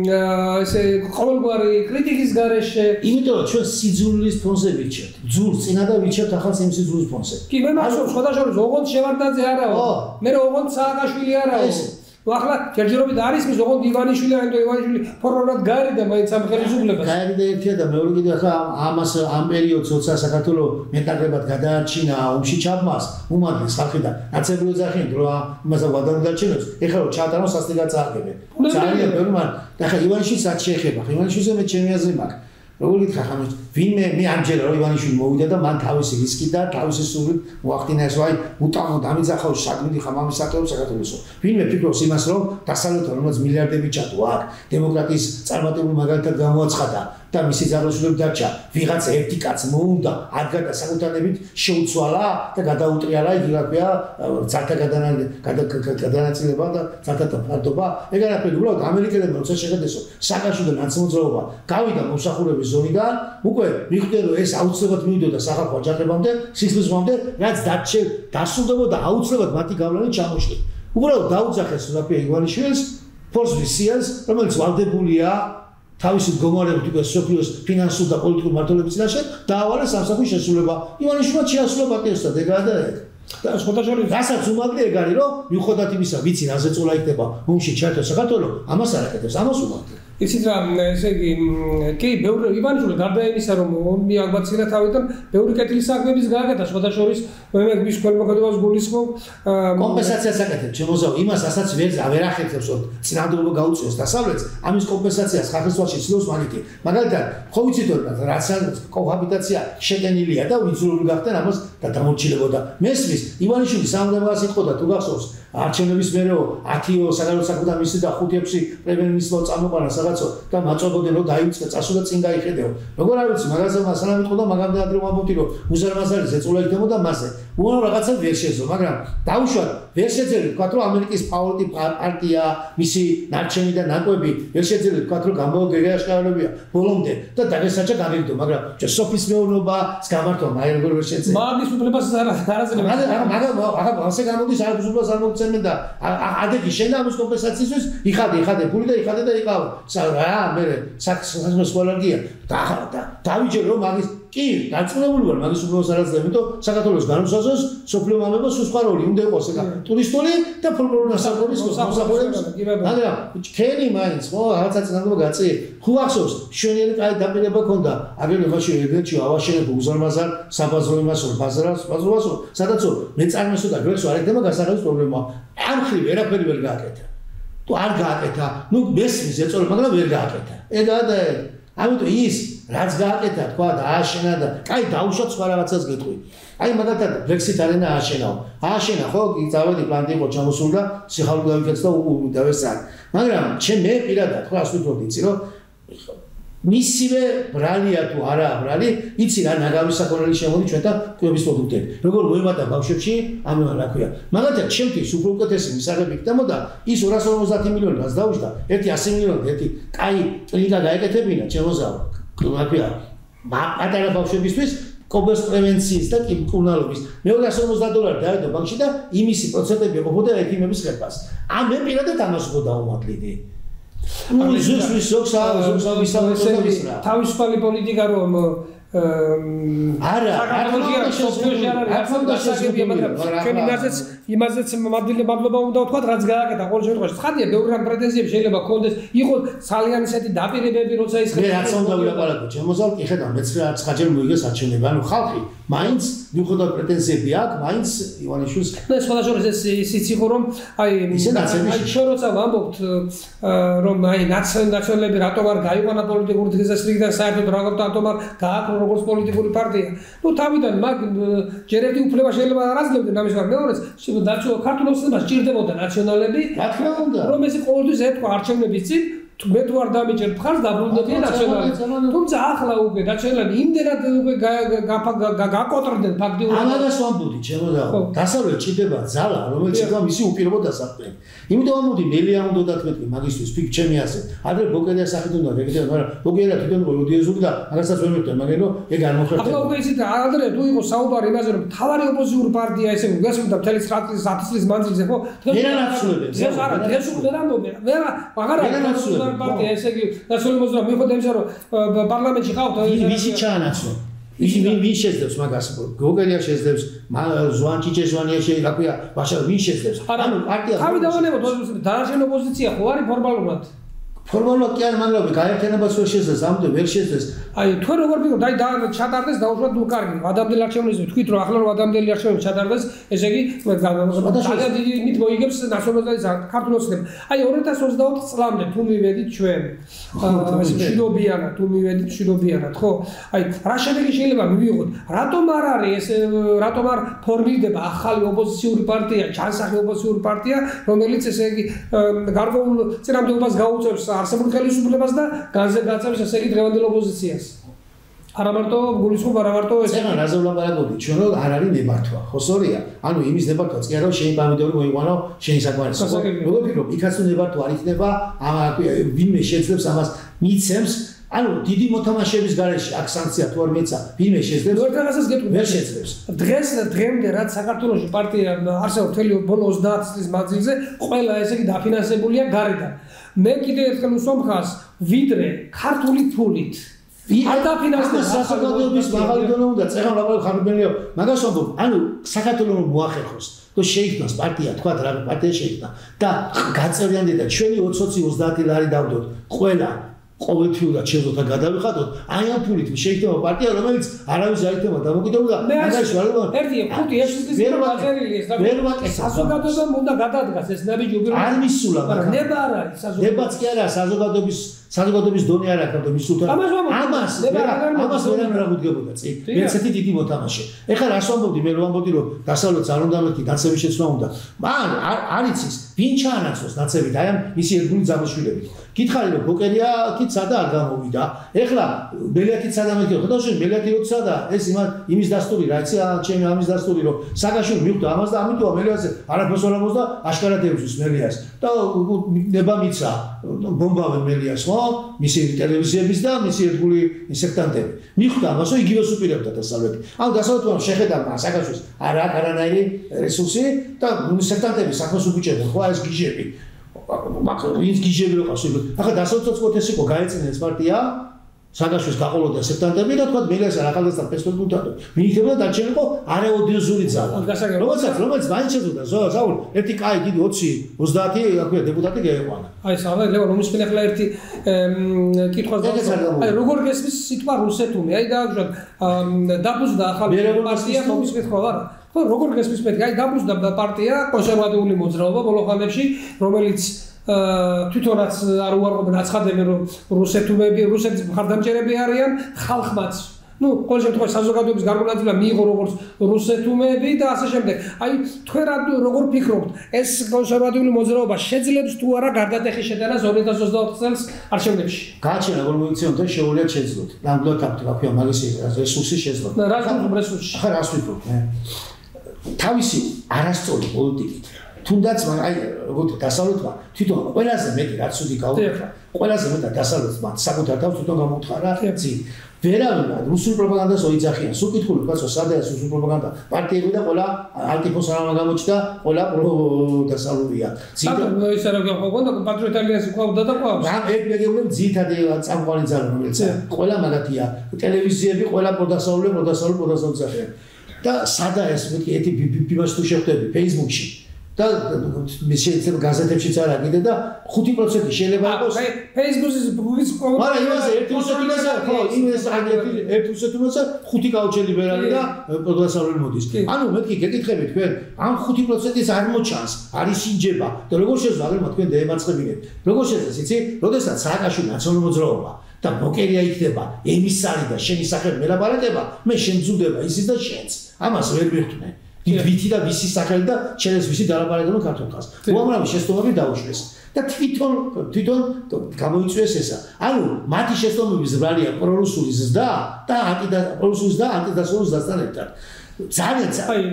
A: ესე ყოველგვარი კრიტიკის გარეშე.
B: იმიტომ რომ ჩვენ სიძულვის ფონზე ვიჩერთ. ძულს წინა და ვიჩერთ ახალ სიძულვის ფონზე.
A: კი მე მახსოვს შედაშორის ოღონდ შევარდაძე არაო. მე ოღონდ სააკაშვილი არაო. ახლა ჯერჯერობით არის მის ოღონდ ივანიშვილი, ანუ ივანიშვილი ფორმალურად გაერიდა მაინც ამ ხელისუფლებას.
B: გაერიდა ერთია და მეორე კიდე ახლა ამას ამ პერიოდს როცა საქართველოს მეტაგებად გადაარჩინა ომში ჩაბმას, უმადლეს ხალხი და ნაცებრივ ოძახიან რომ იმასა ვადამდარჩენებს, ეხლა რომ ჩაატარონ სასტიკად წააგებენ. ძალიან ბევრი მაგრამ ახლა ივანიშვილს რაც შეეხება, ივანიშვილზე მე ჩემი აზრი მაქვს. როგორ გითხრა ხომ ვინმე მე ამჯერა რომ ივანიშვილი მოვიდა და მან თავისი რისკი და თავისი სურვით მოახდინა ეს ვაი უტამო დამიძახავს შადმიდი ხამამის საკითხებს საქართველოსო. ვინმე ფიქრობს იმას რომ დასავლეთთან რომელიც მილიარდები ჩადო აქ დემოკრატიის წარმატებული მაგალითად გამოაცხადა და მისი ძალაუფლება დარჩა ვიღაც ერთი კაცი მოუნდა ადგა და საკუთანებით შეუცვალა და გადაუტრიალა იგი რა ქვია ძალთა გადანაწილება და ძალთა ფარდობა ეგ არაფერი უბრალოდ ამერიკელებმა როცა შეხედესო სააკაშვილთან ნაცმოძრაობა გავიდა მომსახურების ზონიდან უკვე მიხვდა რომ ეს აუცილებლად მივიდოდა სახალხო აჯანყებამდე სისხლისღვრამდე რაც დასრულდებოდა აუცილებლად მათი გავლენით ჩამოშლით უბრალოდ დაუძახეს რა ქვია ივანიშვილს ფორს ვისიანს რომელიც ვალდებულია თავისი მდგომარეობით უკვე სოფიოს ფინანსურ და პოლიტიკურ მმართველობის წინაშე დაავალეს სამსახურის შესრულება. ივანიშვილმა შეასრულა პატიოსთან ეგაა და ეგ. და შეხოთაშორის რასაც უმაგდი ეგ არის რომ მიუხედავად იმისა, ვიცი რაზე წოლა იქნება ომში ჩართო საქართველოს, ამას არ აკეთებს, ამას უმაგდი.
A: იცით რა, ესე იგი, კი, ბევრი ივანიშვილი გარდა იმისა, რომ ომი აღბაცილა თავიდან, ბევრი კეთილი საქმეების გააკეთა, შეხოთაშორის მე მის ქველმოქმედებას გულისხმობ,
B: კომპენსაციას აკეთებ, შემოზავ იმას, რასაც ვერ ახერხებს, რომ წინააღმდეგობა გაუწიოს დასავლეთს, ამის კომპენსაციას ხალხისთვაში ცდილობს მაგითი. მაგალითად, ხო ვიცით რომ რაც კოჰაბიტაცია შეგენილია და ვიძულებული გახდნენ ამას და დამორჩილებოდა. მესმის ივანიშვილი სამუდამოა სიტყოდა თუ გახსოვს არჩევნების მერეო 10-ო საგარეო საქმეთა მინისტრი და 5-ში პრემიერ-მინისტრო წამოყვანა რაღაცო და მაწვდოდნენ რომ დაიწყე წასულა წინ გაიხედეო. როგორ არ ვიცი მაგაზე მასალა მიტყოდა მაგამდე ადრე ვამბობდი რომ უზარმაზარი ზეწოლა იქნებოდა მასე. უამრავ რაღაცა ვერ შეძლო, მაგრამ დაუშვათ ვერ შეძლებთ თქვა რომ ამერიკის ფავორიტი პარტია, მისი ნარჩენი და ნაკვები, ვერ შეძლებთ თქვა რომ გამოგეაშკარავებია ბოლომდე და დაგესაჭა გამიგდო, მაგრამ სოფლის მეურნეობას გამართვა მაი როგორ ვერ შეძლებთ.
A: მაგის უფლებას არაძლევს.
B: მაგრამ ასე გამოდის არის უფლებას არ მოგცემენ და ადეგი შენ და ამის კომპენსაციისთვის იხადე ფული და იხადე და იყავ. რა მე საქმეს ყველაგია დავიჯერ რომ მაგის კი დაწუნებული ვარ მაგის უფლებას არაძლევს, იმიტომ საქართველოს განმსაზღვროს სოფლიო მამებას სხვა როლი უნდა იყოს ეხა ტურისტული და ფოლკლორული ნასახურების მოსახურების. მაგრამ ქენი მაინც ხო რაღაცა წინადობა გაწი. ხო ახსოვს შვენიერი კაი დაპირება ქონდა აგერ მაშინ ეგრეთში ავაშენებ უზარმაზარ საბაზრო იმასო ბაზრობასო სადაცო მე წარმოსო და გვერდს არ ეკდება გასაღების პრობლემა. ამ ხრივ ვერაფერი ვერ გააკეთა. თუ არ გააკეთა, ნუ მესმის ეწოლა, მაგრამ ვერ გააკეთა. ეგაა და ამიტომ ის რაც გააკეთა თქვა და ააშენა და კაი დაუშვათ სხვა რაღაცას გეტყვი. აი მაგალითად Brexit Arena ააშენა ხო წავედი პლანტი იყო ჩამოსული და სიხალო გავიქეცდა დავესწარ. მაგრამ მე პირადად ხო ასე ვთქვი იცი რომ მისივე ბრალია თუ არაა ბრალი, იცი რა ნაგავის საქონელი შემოდი ჩვენთან კვების პროდუქტები. როგორ მოემატა ბავშვებში, ამან რა ქვია. მაგალითად, ჩემთვის უფრო უკეთესი მისაღები ხდებოდა ის 250 მილიონი რაც დაუშვდა, ერთი 100 მილიონი, ერთი კაი კლინიკა გაეკეთებინა ჩემოზავ. რა ქვია, პატარა ბავშვებისთვის კობოს პრევენციის და კიმკურნალობის. მე $250 დავედო ბანკში და იმისი პროცენტები ეყოფოდა ექიმების ხელფას. მე პირადად ამას ხო დაუმატლიდი.
A: თავისუფალი პოლიტიკა რომ
B: არა
A: იმაზეც მადლობა უნდა ვთქვათ რაც გააკეთა ყოველ შემთხვევაში ცხადია ბევრი რამ პრეტენზიები შეიძლება ჰქონდეს იყო ძალიან ისეთი დაპირებები როცა ის
B: მე რაც უნდა ვილაპარაკო ჩემოზალ კი ხედავ მეც რაც ხაჯერ მოიგეს არჩევნები ანუ ხალხი მაინც მიუხედავად პრეტენზიები აქვს მაინც ივანიშვილს
A: და სხვადასხვა ისიც იყო რომ აი შენ როცა ვამბობთ რომ აი ნაციონალები რატომ არ გაიყვანა პოლიტიკური დღესასრიგიდან საერთოდ რატომ არ გააკრო როგორც პოლიტიკური პარტია ნუ თავიდან მაგ ჯერ ერთი უფლება შეიძლება არ აძლევდნენ ამის გარდა მეორეც დარჩევა ქართულობს და სჭირდებოდა ნაციონალები
B: რა თქმა უნდა
A: რომ ეს ყოველთვის ეთქვა არჩევნების წინ მე თუ არ დამიჯერ მხარს დაბრუნდებიან ნაციონალები თუმცა ახლა უკვე ნაციონალები იმდენად უკვე გაკოტრდნენ ფაქტიურად
B: ამას ვამბობდი ჩემოდა დასავლეთ ჭირდება ძალა რომელიც იქნება მისი უპირობო დასაყრდენი იმიტომ ამბობდი მელია უნდა დათმეტყი მაგისტრის ფიქ ჩემი ასე ადრე ბოკერია სახით უნდა ვეგდე მაგრამ ბოკერია თვითონ როდიეზუკ და რაღაცას ვერ მეთქვა მაგრამ ეგ არ მოხერხდა
A: ახლა უკვე ისიც ადრე თუ იყო საუბარი იმაზე რომ თავარი ოპოზიციური პარტია ესე გასულდა მთელი 9 წლის მანძილზე ხო
B: დღეს
A: არა დღეს უკვე არ ამბობენ აღარა პარტია ესე იგი ნაციონალური მოძრაობა მიხვდა იმისა რომ პარლამენტში ყავთ
B: ვისი ჩაანაცვლა ვინ შეძლებს მაგას გოგერია შეძლებს ზვანჩიჩე რა ქვია ვაშა ვინ შეძლებს ანუ პარტია
A: თავი დავანებოთ დანარჩენ ოპოზიცია ხო არის ფორმალურად
B: ფორმალურად კი არ მაგრამ გაერთიანებას ვერ შეძლებს ამიტომ ვერ შეძლებს
A: აი თქვენ როგორ ვიგოთ აი ჩატარდეს დაუშვათ ნუ კარგი ადამიანელი არჩევნებზე თქვით რომ ახლა რომ ადამიანელი არჩევნები ჩატარდეს ესე იგი ძალიან დიდი იმით მოიგებს ნაციონალიზაციის ქართულოსნებს აი 2024 წლამდე თუ მივედით ჩვენ მშვიდობიანად თუ მივედით მშვიდობიანად ხო აი რა შედეგი შეიძლება მივიღოთ რატომ არ არის ეს რატომ არ ფორმირდება ახალი ოპოზიციური პარტია ჩანსახი ოპოზიციური პარტია რომელიც ესე იგი გარკვეულ წინამდებობას გაუწევს არსებულ ხელისუფლებას და განზე გაწევს ესე იგი დღევანდელ ოპოზიციას არა მარტო გულისხმობა არა მარტო ეს
B: ახლა რაზე ვლაპარაკობთ ჩვენ რომ არ არის ნებართვა ხო სწორია ანუ იმის ნებართვაც კი არა რომ შენი პამიდორი მოიყვანო შენი საკმარისი ხო როგორ ფიქრობ იქაც თუ ნებართვა არ იქნება ვინმე შეძლებს ამას მიცემს ანუ დიდი მოთამაშეების გარეშე აქ სანქცია თუ არ მეცა ვინმე შეძლებს
A: ვერ რაღაცას გეტყვი
B: ვერ შეძლებს
A: დღემდე რაც საქართველოში პარტია არსებობს მთელი ბოლო 30 წლის მანძილზე ყველა ესე იგი დაფინანსებულია გარედან მე კიდე ერთხელ უსვამხას ვიდრე ქართული ფულით არ დაფინანსდება
B: საზოგადოების მაღალი დონე უნდა წერან ლაპარაკ ხარბენიო მაგას ვამბობ ანუ საქართველოს მოახერხოს და შეიქმნას პარტია თქვა რა პარტია შეიქმნა და გაწევრიანდება ჩვენი 20-30 ლარი დავდოთ ყველა ყოველთვიურად შეძლოთ გადავიხადოთ აი ამ ფულით შეიქმნება პარტია რომელიც არავის არ იქნება დამოკიდებული და მაგაში არ უნდა
A: ერთი 5-6 წლის გაწერილი ეს საზოგადოებამ უნდა გადადგას ეს ნაბიჯი უპირობო
B: არ მისულა
A: მაგრამ ნება არ არის საზოგადოება
B: დებაც კი არა საზოგადოების საზოგადოების დონე არ აქვს და მის უთარ ამას ვერ აღუდგებოდა წი ესეთი დიდი მოთამაშე ეხლა რას ვამბობდი მე რომ ვამბობდი რომ დასავლეთს არ უნდა მეთქი ნაცების შეცვლა უნდა მან არ იცის ვინ ჩაანაცვლოს ნაცებით აი ამ მისი ერთგული ძამოშვილებით გითხარი რომ ბოკერია კი სადა არ გამოვიდა ეხლა მელიათი სადა მეთქი ხედავ შენ მელიათი როცა სადა ეს იმის დასტური რა იცი ჩემი ამის დასტური რომ საგაშვილი მიხვდა ამას და ამიტომ მელიასე არაფერს არ ამბობს და აშკარად ევზის მელიას და ნება მიცა ბომბავენ მელიას ხო მისი ტელევიზიების და მისი ერთგული სექტანტები მიხვდა ამას რომ იგივე სუპირებდა დასავლეთი ამ დასავლეთმა შეხედა საგაშვილს არ აქვს არანაირი რესურსი და სექტანტები საქმეს უგიჭებენ ხო ეს გიჟები ის გიჟები რო ყავს ახლა დასავლეთსაც ყოთეს იყო გაეწინა ეს პარტია საგაშვილს გაყოლოდა სექტანტები და თქვა მელიას ახალგაზრდა პერსპექტივიდან მიიღებდა დარჩენილიყო არაოდიოზული ძალა რომელიც მაინც შეძლო ზაულ ერთი კაი დიდი 20-30 აქვე დეპუტატი გაეყვანა
A: აი საერთოდ ლევან რომის ხლა ერთი კითხვას აი როგორ გესმის სიტყვა რუსეთუმი აი დააგვიჟოთ დაბუზდა ახალი პარტია რომის კითხვა არა ხო როგორ გესმის მეთქი აი დაბუზდა პარტია კონსერვატიული მოძრაობა ბოლო ხანებში რომელიც თვითონაც არ უარყოფენ აცხადებენ რომ რუსეთის მხარდამჭერები არიან ხალხმაც ну ყოველ შემთხვევაში საზოგადოების გარკვეულწილად მიიღო როგორც რუსეთუმები და ასე შემდეგ აი თქვენ როგორ ფიქრობთ ეს კონსერვატიული მოძრაობა შეძლებს თუ არა გარდატეხის შეტანას 2024 წელს არჩევნებში
B: გააჩენა როგორ მოიქცეოთ და შეუძლიათ შეძლოთ ნამდვილად აქვს რა ქვია მაგის რესურსი შეძლოთ
A: რა გქონდა რესურსი
B: ახლა რას ვიფიქრობ მე თავისი არასწორი პოლიტიკით თუნდაც აი როგორც დასავლეთმა თვითონ ყველაზე მეტი რაც უსი გაუხდა ყველაზე მეტად დასავლეთმა საკუთარ თავს თვითონ გამოუთხარა ძი ვერავინ რუსულ პროპაგანდას ოიძახიან სულ კითხული კაცო სადაა რუსულ პროპაგანდა პარტიები და ყველა ანტიფოს არამა გამოჩნდა ყველა დასავლურია
A: ძი ის არა გქონდა პატრიოტ ალიანსი ყავდა და ყავს
B: რა ეგრეგებული ძითადი წამყვანი ძალა რომელიც ყველა მაგათია ტელევიზიები ყველა პროდასავლური ზახიან და სადა ეს მეთქი ეთი ბიბას თუ შეხვდები Facebook-ში და შეიძლება გაზეთებშიც არ აგიდე და 5% შეიძლება იყოს
A: Facebook-ის ბუგის პროგრამა
B: მაგრამ იმაზე 1%-ზე ხო იმას აგეთი 1%-ზე 5 გაუჩელი ვერ არის და პროდასავლური მოდის ანუ მეთქი გეკითხები თქვენ ამ 5%-ის არ მოჩანს არის ინჯება და როგორ შეძლო აგერ თქვენ დაემაცხებინეთ როგორ შეძლოს იცი როდესაც სააკაშვილი ნაციონალური მოძრაობა და ბოკერია იქნება ემისარი და შენი სახელი მელაპარაკება მე შემძულდება ისიც და შენც ამას ვერ მიხდნე ვითი და ვისი სახელი და შენს ვისი დალაპარაკება ქართულთას უამრავი შეცდომები დაუშვეს და თვითონ გამოიწვიეს ესა ანუ მათი შეცდომების ბრალია პრორუსული ზრდა და პრორუსული და ანტიდასავლური ზრდასთან ერთად ძალიან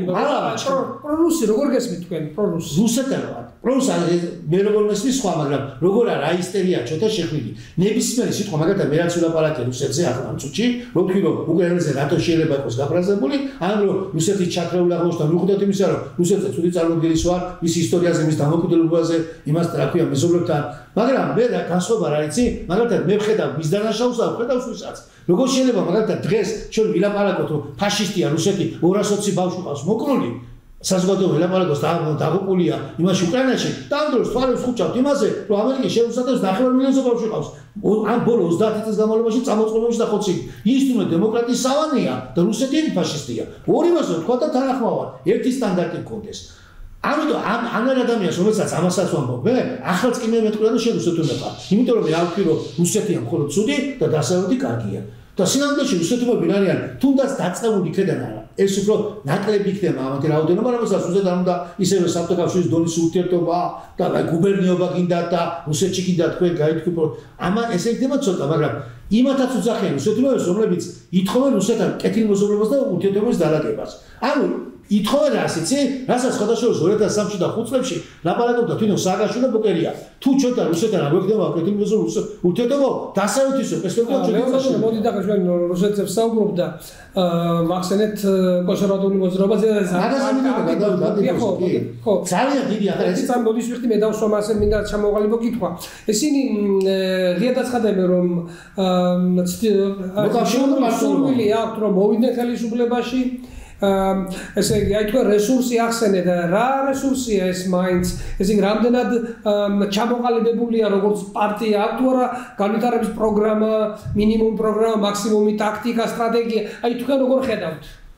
A: პრორუსი როგორ გესმით თქვენ პრორუსი
B: რუსეთელად პრორუსი მე როგორ მესმის სხვა მაგრამ როგორ არა აისტერია ჩოთა შეხვიდი ნებისმიერი სიტყვა მაგალითად მე რაც ვლაპარაკე რუსეთზე ახლა ამ წუთში რომ თქვი რომ უკრაინაზე რატო შეიძლება იყოს გაფრაზებული ან რომ რუსეთის ჩაქრეულ აღმოჩნდა მიუხედავად იმისა რომ რუსეთზე ცუდი წარმოდგენის ვარ მის ისტორიაზე მის დამოუკიდებლობაზე იმას რა ქვია მეზობლებთან მაგრამ მე რა განსხვავება რა იცი მაგალითად მე ვხედავ მის დანაშაულს და ვხედავ ვისაც როგორ შეიძლება მაგალითად დღეს ჩვენ ვილაპარაკოთ რომ ფაშისტია რუსეთი 220 ბავშვი ყავს მოკლული საზოგადოება ვილაპარაკოს დაღუპულია იმაში უკრაინაში და ამ დროს თვალებს ხუჭავთ იმაზე რომ ამერიკის შეუსადებს 9 მილიონზე ბავშვი ყავს ამ ბოლო 30 წლის განმავლობაში წამოწყობებში და ხოცი ის თუმცა დემოკრატიის სავანია და რუსეთი ფაშისტია ორივეზე თქვა და თანახმოვან ერთი სტანდარტი გქონდეს ამიტომ ამ ადამიანს რომელსაც ამასაც ვამბობ მე ახალ წკიმე მეტყვია და შენ რუსეთი უნდა ყავს იმიტომ რომ მე არ ვფიქრო რუსეთია მხოლოდ ცუდი და დასავლეთი კარგია და სინამდვილეში რუსეთები არიან თუნდაც დაწყებული იქიდან არა ეს უფრო ნაკლები იქნება ამათი რაოდენობა რომელსაც რუსეთთან უნდა ისევე საბჭოთა კავშირის დონის ურთიერთობა და გუბერნიობა გინდა და რუსეთში გინდა თქვენ გაითქვით ამა ესე იქნება ცოტა მაგრამ იმათაც უძახიან რუსეთები რომლებიც ითხოვენ რუსეთთან კეთილმოზრდობას და ურთიერთობის დალაგებას ანუ ითხოვენ რას იცი რასაც ხოდაშორის 2003-ში და 5 წლებში ლაპარაკობდა თვითონ სააკაშვილი და ბოკერია თუ ჩვენთან რუსეთთან არ გვექნება კეთილმოზრდობის ურთიერთობა დასავლეთის პერსპექტივა
A: მოდი და ჩვენ რუსეთს საუბრობ და მახსენეთ კონსერვატიული მოძრაობაზე
B: ხო ძალიან დიდი ახლა
A: ეს ამ მოდის ვიხდი მე დავსვამ ასე მინდა ჩამოყალიბო კითხვა ესენი ღია დაცხადებენ რომ მოკავშირული აქვთ რომ მოვიდნენ ხელისუფლებაში ესე იგი აი თქვენ რესურსი ახსენეთ რა რესურსია ეს მაინც ესე იგი რამდენად ჩამოყალიბებულია როგორც პარტია აქვს თუ არა განვითარების პროგრამა მინიმუმ პროგრამა მაქსიმუმი ტაქტიკა სტრატეგია აი თქვენ როგორ ხედავთ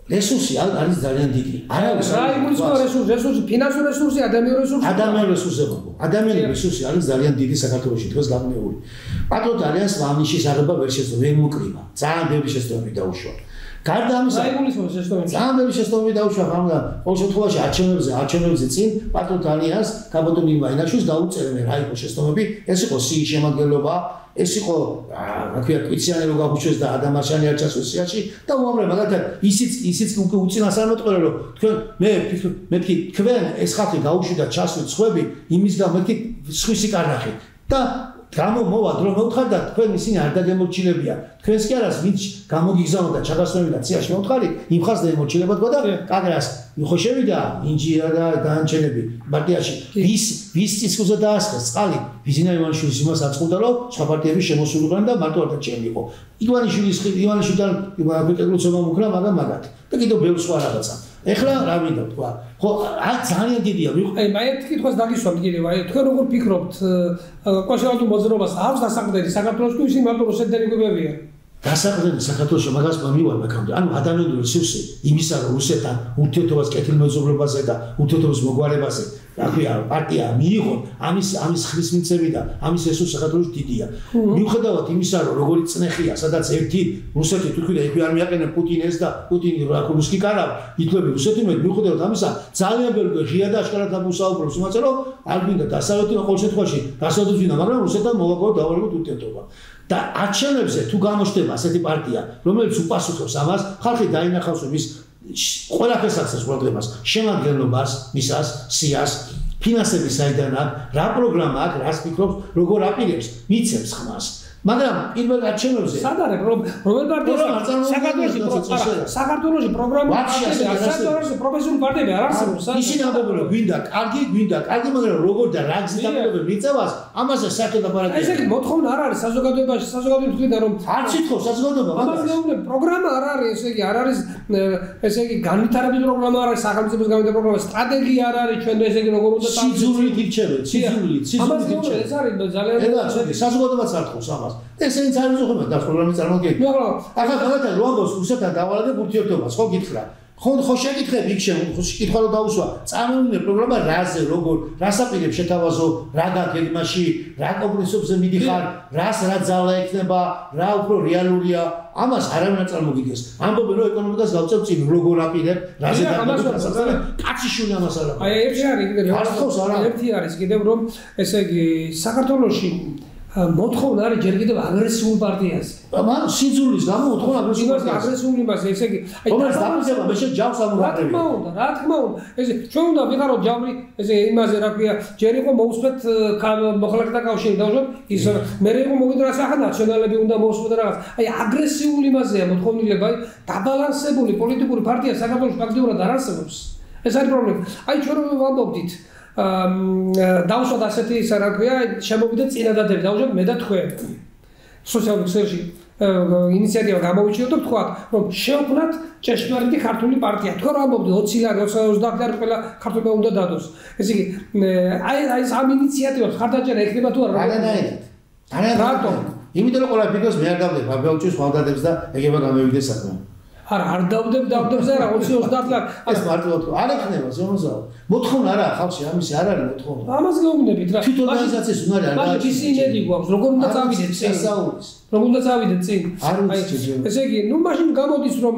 B: რესურსი არის ძალიან დიდი. არავის
A: რა იგულისხმება რესურსი, ფინანსური რესურსი, ადამიანური რესურსი.
B: ადამიანური რესურსი. ადამიანური რესურსი არის ძალიან დიდი საქართველოში დღეს გაბნეული. პატრიოტთა ალიანსმა ამ ნიშის აღება ვერ მოკრიბა. ძალიან ბევრი შეცდომები დაუშვა. გარდა ამისა, ძალიან ბევრი შეცდომები დაუშვა, მაგრამ ყოველ შემთხვევაში არჩევნებზე წინ პატრიოტთა ალიანსს გაბატონ იმაინაშვილს დაუწერენ რა იყო შეცდომები, ეს იყო სიის შემადგენლობა, ეს იყო რა ქვია კვიციანი რო გაგუჩვეს და ადამაშანი არ ჩასვეს სიაში და უამრავი მაგალითად ისიც უკვე უწინასწარმეტყველო რომ თქვენ მე მეთქი თქვენ ეს ხალხი გაუშვიდა ჩასვით სხვები იმის გამო მეთქი სხვისი კარნახი და გამოვა დრო მეუთხარ და თქვენ ისინი არ დაგემორჩილებია თქვენს კი არას ვინც გამოგიგზავნოდა ჩაგასვენებდა ციაში მეუთხარი იმ ხალხს დაემორჩილება თქვა და კაგრას ხო შევიდა ინჯია და განჩენები პარტიაში ვის წისქუზე დაასხეს წყალი ბიზინა ივანიშვილის იმას აწყობდა რომ სხვა პარტიები შემოსულიყვნენ და მარტო არდაჩემი იყო ივანიშვილთან ეკრუცობა მოკრა მაგათ და კიდევ ბევრ სხვა რაღაცა ეხლა რა მინდა თქვა ხო ძალიან დიდია
A: აი მაინც კითხვას დაგისვამთ კიდევ აი თქვენ როგორ ფიქრობთ კონსერვატულ მოძრაობას აქვს დასაყრდენი საქართველოს თუ ისინი მარტო რუსეთიდან იგებებიან
B: დასაყრდენი საქართველოს მაგას მივარ მაქამდე ანუ ადამიანური რესურსი იმისა რომ რუსეთთან ურთიერთობას კეთილმეზობლობაზე და ურთიერთობის მოგვარებაზე რა ქვია პარტია მიიღო ამის ხრის მიცემი და ამის რესურსი საქართველოში დიდია მიუხედავად იმისა რომ როგორი წნეხია სადაც ერთი რუსეთი თუ თქვი და იქ არ მიაყენებ პუტინეს და პუტინი რუსკი კარავ ითვლები რუსეთი მე მიუხედავად ამისა ძალიან ბევრი ღია და აშკარად ამოსაუბრებს იმაზე რომ არ გვინდა დასავლეთი ყოველ შემთხვევაში დასავლეთის ვინა მაგრამ რუსეთთან მოვაყოთ დავარგოთ ურთიერთობა და არჩევნებზე თუ გამოჩნდება ასეთი პარტია რომელიც უპასუხებს ამას ხალხი დაინახავს მის ყველაფერს ახსენს პროგრამას შემადგენლობას მისას სიას ფინანსების საიდან აქვს რა პროგრამა აქვს რას ფიქრობს როგორ აპირებს მიცემს ხმას მაგრამ პირველ არჩევნებზე
A: სად არის რომელ პარტიას საქართველოში პროგრამა საქართველოში პროფესიული პარტიები არ არსებობს
B: ისინი ამბობენ რომ გვინდა კარგი მაგრამ როგორ და რა გზით აპირებენ მიწევას ამაზე საერთოდ აპარატია
A: ესე იგი მოთხოვნა არ არის საზოგადოებაში საზოგადოება თქვენ რომ
B: არ ციტყობს საზოგადოება
A: მაგრამ პროგრამა არ არის ესე იგი არ არის ესე იგი განვითარების პროგრამა არ არის სახელმწიფოს განვითარების პროგრამა სტრატეგია არ არის ჩვენ ესე იგი როგორ უნდა
B: სიძულვით ირჩევენ სიძულვით
A: ეს არის ძალიან
B: საზოგადოებაც არ თხოვს ამას ესენიც არ უზრუნველყოფენ და პროგრამის წარმოქმნა. ახლა გადათან რო ამბობს რუსეთთან დავალაგებ ურთიერთობას, ხო გითხრა. ხო შეკითხები იქ შეკითხვა რომ დაუსვა. წარმოუდგინე პროგრამა რაზე, როგორ, რას აპირებს შეთავაზო, რა გაგეგმაში, რა კომპრომისებზე მიდიხარ, რას რა ძალა ექნება, რა უფრო რეალურია. ამას არავინ არ წარმოგიდგენს. ამბობენ რომ ეკონომიკას გავწევ წინ, როგორ აპირებ, რაზე დაგაგებსა. კაციშვილი ამას არ ამბობს.
A: აი ერთი არის კიდევ ერთი არის კიდევ რომ ესე იგი საქართველოში მოთხოვნა არის ჯერ კიდევ აგრესიულ პარტიაზე.
B: მაგრამ სიძულის გამო მოთხოვნა
A: აგრესიული იმაზე, ესე იგი,
B: რომელიც დაფიქსება მე ჯავს ამოღწევი.
A: რა თქმა უნდა, ესე ჩვენ უნდა ვიყაროთ ჯავრი, ესე იმაზე რა ქვია, ჯერ იყო მოусვეთ მოხალხეთა კავშირი დავუშვათ, ის მე იყო მოვიდა სახა ნაციონალები უნდა მოусვეთ რაღაც. აი აგრესიული იმაზეა მოთხოვნილება, აი დაბალანსებული პოლიტიკური პარტია საქართველოს ფაქტიურად არ არსებობს. ეს არის პრობლემა. აი ჩვენ რომ ვამბობდით დავუშვათ ასეთი ისა რა ქვია შემოვიდა წინადადები დავუშვათ მე და თქვენ სოციალურ ქსელში ინიციატივა გამოვიჩინოთ და ვთქვათ რომ შევქმნათ ჭეშმარიტი ქართული პარტია თქვენ რომ ამბობთ 20 ლარი 30 ლარი ყველა ქართულმა უნდა დადოს ესე იგი აი ამ ინიციატივას ხარდაჭერა ექნება თუ არა
B: არანაირად რატომ იმიტომ რომ ყველა ფიქრობს მე არ დავდებ აბეუჭის ხვალდადებს და ეგება გამევიდეს საქმე
A: არ დავდებს არა 20-30 ლარი
B: ეს მარტო არ ექნება ზემოზე მოთხოვნა არა ხალხში ამისი არ არის მოთხოვნა
A: ამას გეუბნებით რა
B: თვით ორგანიზაციის უნარი არ
A: არის ის იმედი გვაქვს როგორ უნდა წავიდეთ წინ როგორ უნდა წავიდეთ წინ ესე იგი ნუ მაშინ გამოდის რომ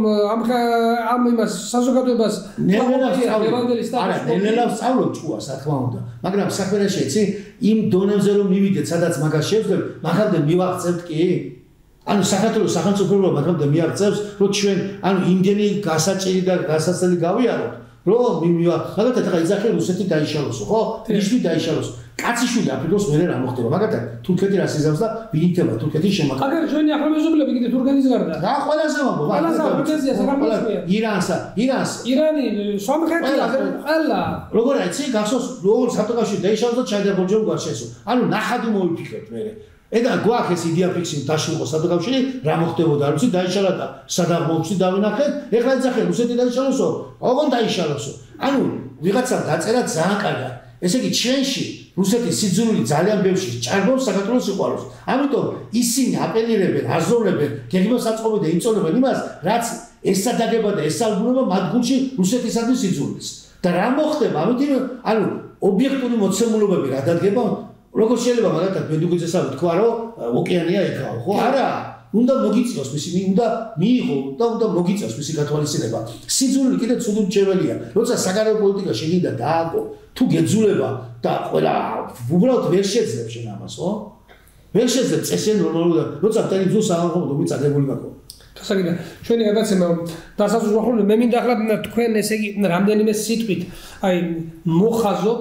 A: ამ იმას საზოგადოებას
B: ნელ-ნელა სწავლობ ჭუას რა თქმა უნდა მაგრამ საქმე რა შეიცი იმ დონეზე რომ მივიდეთ სადაც მაგას შევძლებ მაგამდე მივაღწევთ კი ანუ საქართველოს სახელმწიფო მაგამდე მიაღწევს რომ ჩვენ ანუ იმდენი გასაჭირი და გასაცდელი გავიაროთ რომ მაგათაც ახლა იძახე რუსეთი დაიშალოსო ხო ნიშნი დაიშალოს კაციშვილი აფრიკოს მერე რა მოხდება მაგათაც თურქეთი რას იზამს და ვინითება თურქეთის შემაკა
A: აგერ ჩვენი ახალმეზობლები კიდე თურქეთის გარდა
B: რა ყველაზე მომბო
A: თურქეთია საქართველოსია ირანი სომხეთი ყველა
B: როგორ აიცი გახსოვს როგორ საფრანგეთში დაიშალოს და ჩაიდა ბორჯომი გარშესო ანუ ნახადუ მოვიფიქრეთ მერე ედა გვაქვს ეს იდეა ფიქსი დაშლიყო საბაგავში რა მოხდებოდა რუსი დაიშალა და სადაღმოებში დავინახეთ ეხლა იძახე რუსეთი დაიშალოსო ოღონ დაიშალოსო ანუ ვიღაცამ დაწერა ძალიან კარგად ესე იგი ჩვენში რუსეთის სიძულვილი ძალიან ბევრში ჭარბობს საქართველოს სიყვარულს. ამიტომ ისინი აპელირებენ, აზროვნებენ, გეგმას აწყობენ და იმწონებენ იმას, რაც ესადაგება და ესალბუნება მათ გულში რუსეთისადმი სიძულვილს. და რა მოხდება? ამიტომ ანუ ობიექტური მოცემულობები რა დადგება? როგორ შეიძლება მაგალითად მედუგიძესავი თქვა, რომ ოკეანეა ეკაო, ხო? არა. უნდა მოგიწევს მისი, უნდა მიიღო და უნდა მოგიწევს მისი გათვალისწინება. სიძულვილი კიდე ცუდურჩეველია. როცა საგარეო პოლიტიკა შეგინდა დააგო, თუ გეძულება და ყველა უბრალოდ ვერ შეძლებ შენ ამას, ხო? ვერ შეძლებ წესიან ნორმალურად, როცა მთელი ძუ საავადმყოფო მიწადებული გაქვს.
A: დასაგებია, ჩვენი გადაცემა დასასრულს მე მინდა ახლა თქვენ ესე იგი რამდენიმე სიტყვით აი მოხაზოთ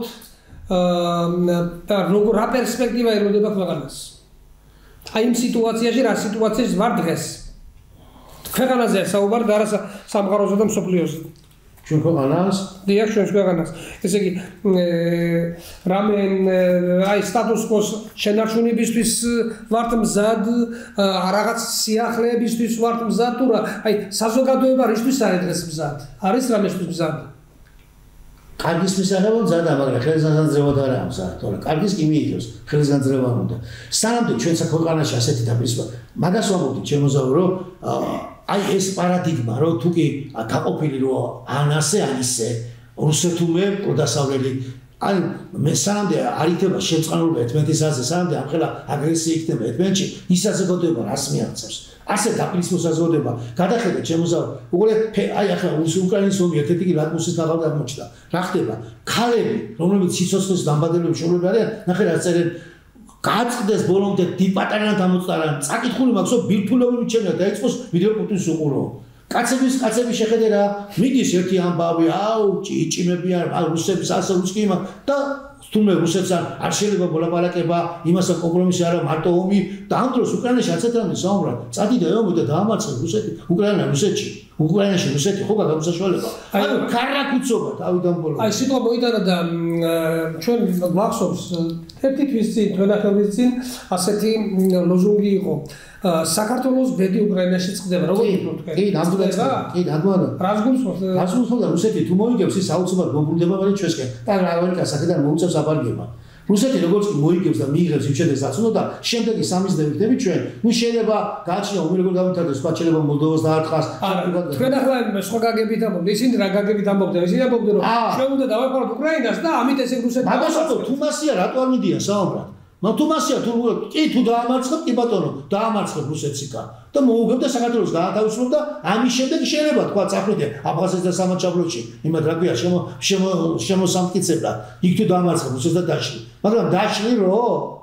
A: და რა პერსპექტივა ელოდება ქვეყანას. აი იმ სიტუაციაში რა სიტუაციაში ვარ დღეს. ქვეყანაზე საუბარი და არა სამყაროზე და მსოფლიოზე.
B: ჩვენ ქვეყანას?
A: დიახ, ჩვენ ქვეყანას. ესე იგი რამე აი სტატუს კოს შენარჩუნებისთვის ვართ მზად, რაღაც სიახლეებისთვის ვართ მზად თუ რა? აი საზოგადოება რისთვის არის დღეს მზად? არის რამისთვის მზად?
B: კარგის მისაღებად მზადა, მაგრამ ხელისგანძლევად არა მზად, თორე კარგის კი მიიღებს, ხელისგანძლევა უნდა. სანამდე ჩვენ საქვეყანაში ასეთი დაპირისპირება, მაგას ვამბობთ ჩემოზავრო, რომ აი ეს პარადიგმა, რომ თუ კი გაყოფილი რომ ან ასე ან ისე, რუსეთუმე პროდასავლელი, ან მე სანამდე არ იქნება შეწყანურობა ერთმანეთის აზრზე, სანამდე ამხელა აგრესია იქნება ერთმანეთში, ის საზოგადოება რას მიაღწევს? ასე დაპირისპირებული საზოგადოება გადახედეთ ჩემოზავრო, უყურე აი ახლა უკრაინის ომი ერთ-ერთი ლაკმუსის თაღად აღმოჩნდა. რა ხდება? ქალები, რომლებიც სიცოცხლის დამბადებლები შეუძლებელი არიან, ნახე რა წერენ გაწყდეს ბოლომდე დიპატარიანად ამოწარან, წაკითხული მაქვს, რომ ბირთვულობები ჩემია დაიწყოს ვიდეო პუტინს უყურო. კაცები შეხედე რა, მიდის ერთი ამბავი, აუ, ჭიჭიმებიან, რუსების ასე რუსკიმა და თუმცა რუსეთს არ შეიძლება მოლაპარაკება, იმასა კომპრომისი არა, მარტო ომი და ამ დროს უკრაინაში არცერთ რამე საუბრა. წადიდა ომი და დაამარცხა რუსეთი, უკრაინა რუსეთში. უკრაინაში რუსეთი ხო გაქვს საშუალება. ანუ კარაკუცობა თავიდან ბოლომდე.
A: აი სიტყვა მოიტანა და ჩვენ გვახსოვს ერთი თვის წინ, თვენახევრის წინ ასეთი ლოზუნგი იყო. საქართველოს ბედი უკრაინაში წყდება. როგორ ვთქვით თქვენ?
B: კი, ნამდვილად. კი, ნამდვილად.
A: რას გულისხმობთ?
B: რას გულისხმობთ? რუსეთი თუ მოიგებს ის აუცილებლად მობრუნდება მაგრამ ჩვენსკენ. და ამერიკას აქედან მოუწევს აბარგება. რუსეთი როგორც კი მოიგებს და მიიღებს იმჩედებს აცნო და შემდეგი სამიზნე ვიქნები ჩვენ. ნუ შეიძლება გააჩნია ომი როგორ გამართდეს, სხვა შეიძლება მოლდოვას დაარტყას.
A: თქვენ ახლა სხვა გაგებით ამბობთ, ისინი რა გაგებით ამბობდნენ? ისინი ამბობდნენ რომ ჩვენ უნდა დავაყაროთ უკრაინას და ამით ესე რუსეთი
B: მაგასო თუ მასია რატო არ მიდიან საუბრად? თუ მასია თუ დაამარცხებ კი ბატონო, დაამარცხებ რუსეთსიკა და მოუგებ და საქართველოს გაათავისუფლებ და ამის შემდეგ შეიძლება თქვა წახვიდე აფხაზეთს და სამაჩაბლოში, იმად რა ქვია, შემოსამტკიცებდა. იქ თუ დაამარცხებ რუსეთს და დაშლი. მაგრამ დაშლი რო?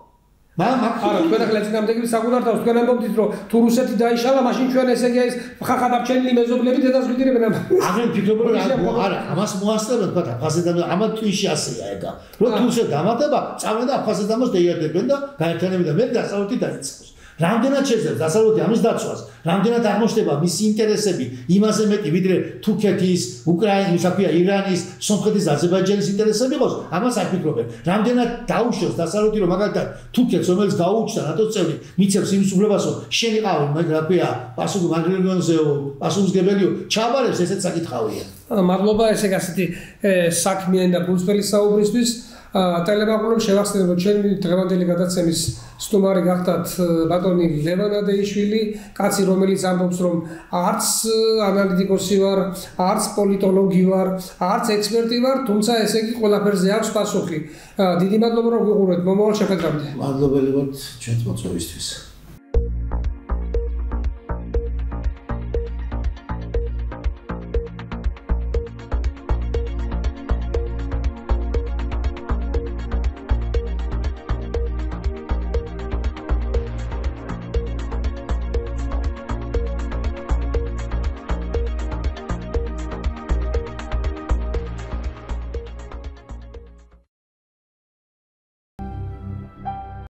A: არა, თქვენ ახლა წინამდებები საკუთარ თავს თქვენ ამბობთ რომ თუ რუსეთი დაიშალა, მაშინ ჩვენ ესე იგი ეს ხახადაბჩენილი მეზობლები დედას ვიდირებენ.
B: აღარ ვფიქრობ რომ არა, ამას მოასწრებენ თქვა აფხაზეთთან, ამათ თვიში ასეა ეგა. რომ თუ რუსეთი დამატება, წავენ და აფხაზეთთან დაიარდებენ და გაერთიანებენ და მე დასავლეთი დაიწყოს. რამდენად შეძლებს დასავლეთი ამის დაცვას, რამდენად აღმოჩნდება მისი ინტერესები იმაზე მეტი ვიდრე თურქეთის, უკრაინის, ირანის, სომხეთის, აზერბაიჯანის ინტერესები იყოს, ამას არ ფიქრობენ. რამდენად დაუშვებს დასავლეთი რომ მაგალითად თურქეთს რომელიც გაუჩნდა ნატოს წევრი, მიცემს იმის უფლებას რომ შენ იყავი, რა ქვია, პასუხისმგებელიო, პასუხისმგებელიო, ჩაბარებს ესეც საკითხავია.
A: მადლობა ესე გასეთი საქმიანი და გულწრფელი საუბრისთვის. ტელემაყურებლებს შევახსენებ რომ ჩემი დღევანდელი გადაცემის სტუმარი გახდათ ბატონი ლევან ადეიშვილი, კაცი რომელიც ამბობს რომ არც ანალიტიკოსი ვარ, არც პოლიტოლოგი ვარ, არც ექსპერტი ვარ, თუმცა ესე იგი ყველაფერზე აქვს პასუხი. დიდი მადლობა რომ გიყურეთ, მომავალ შეხვედრამდე.
B: მადლობელი ვართ ჩვენს მოწვევისთვის.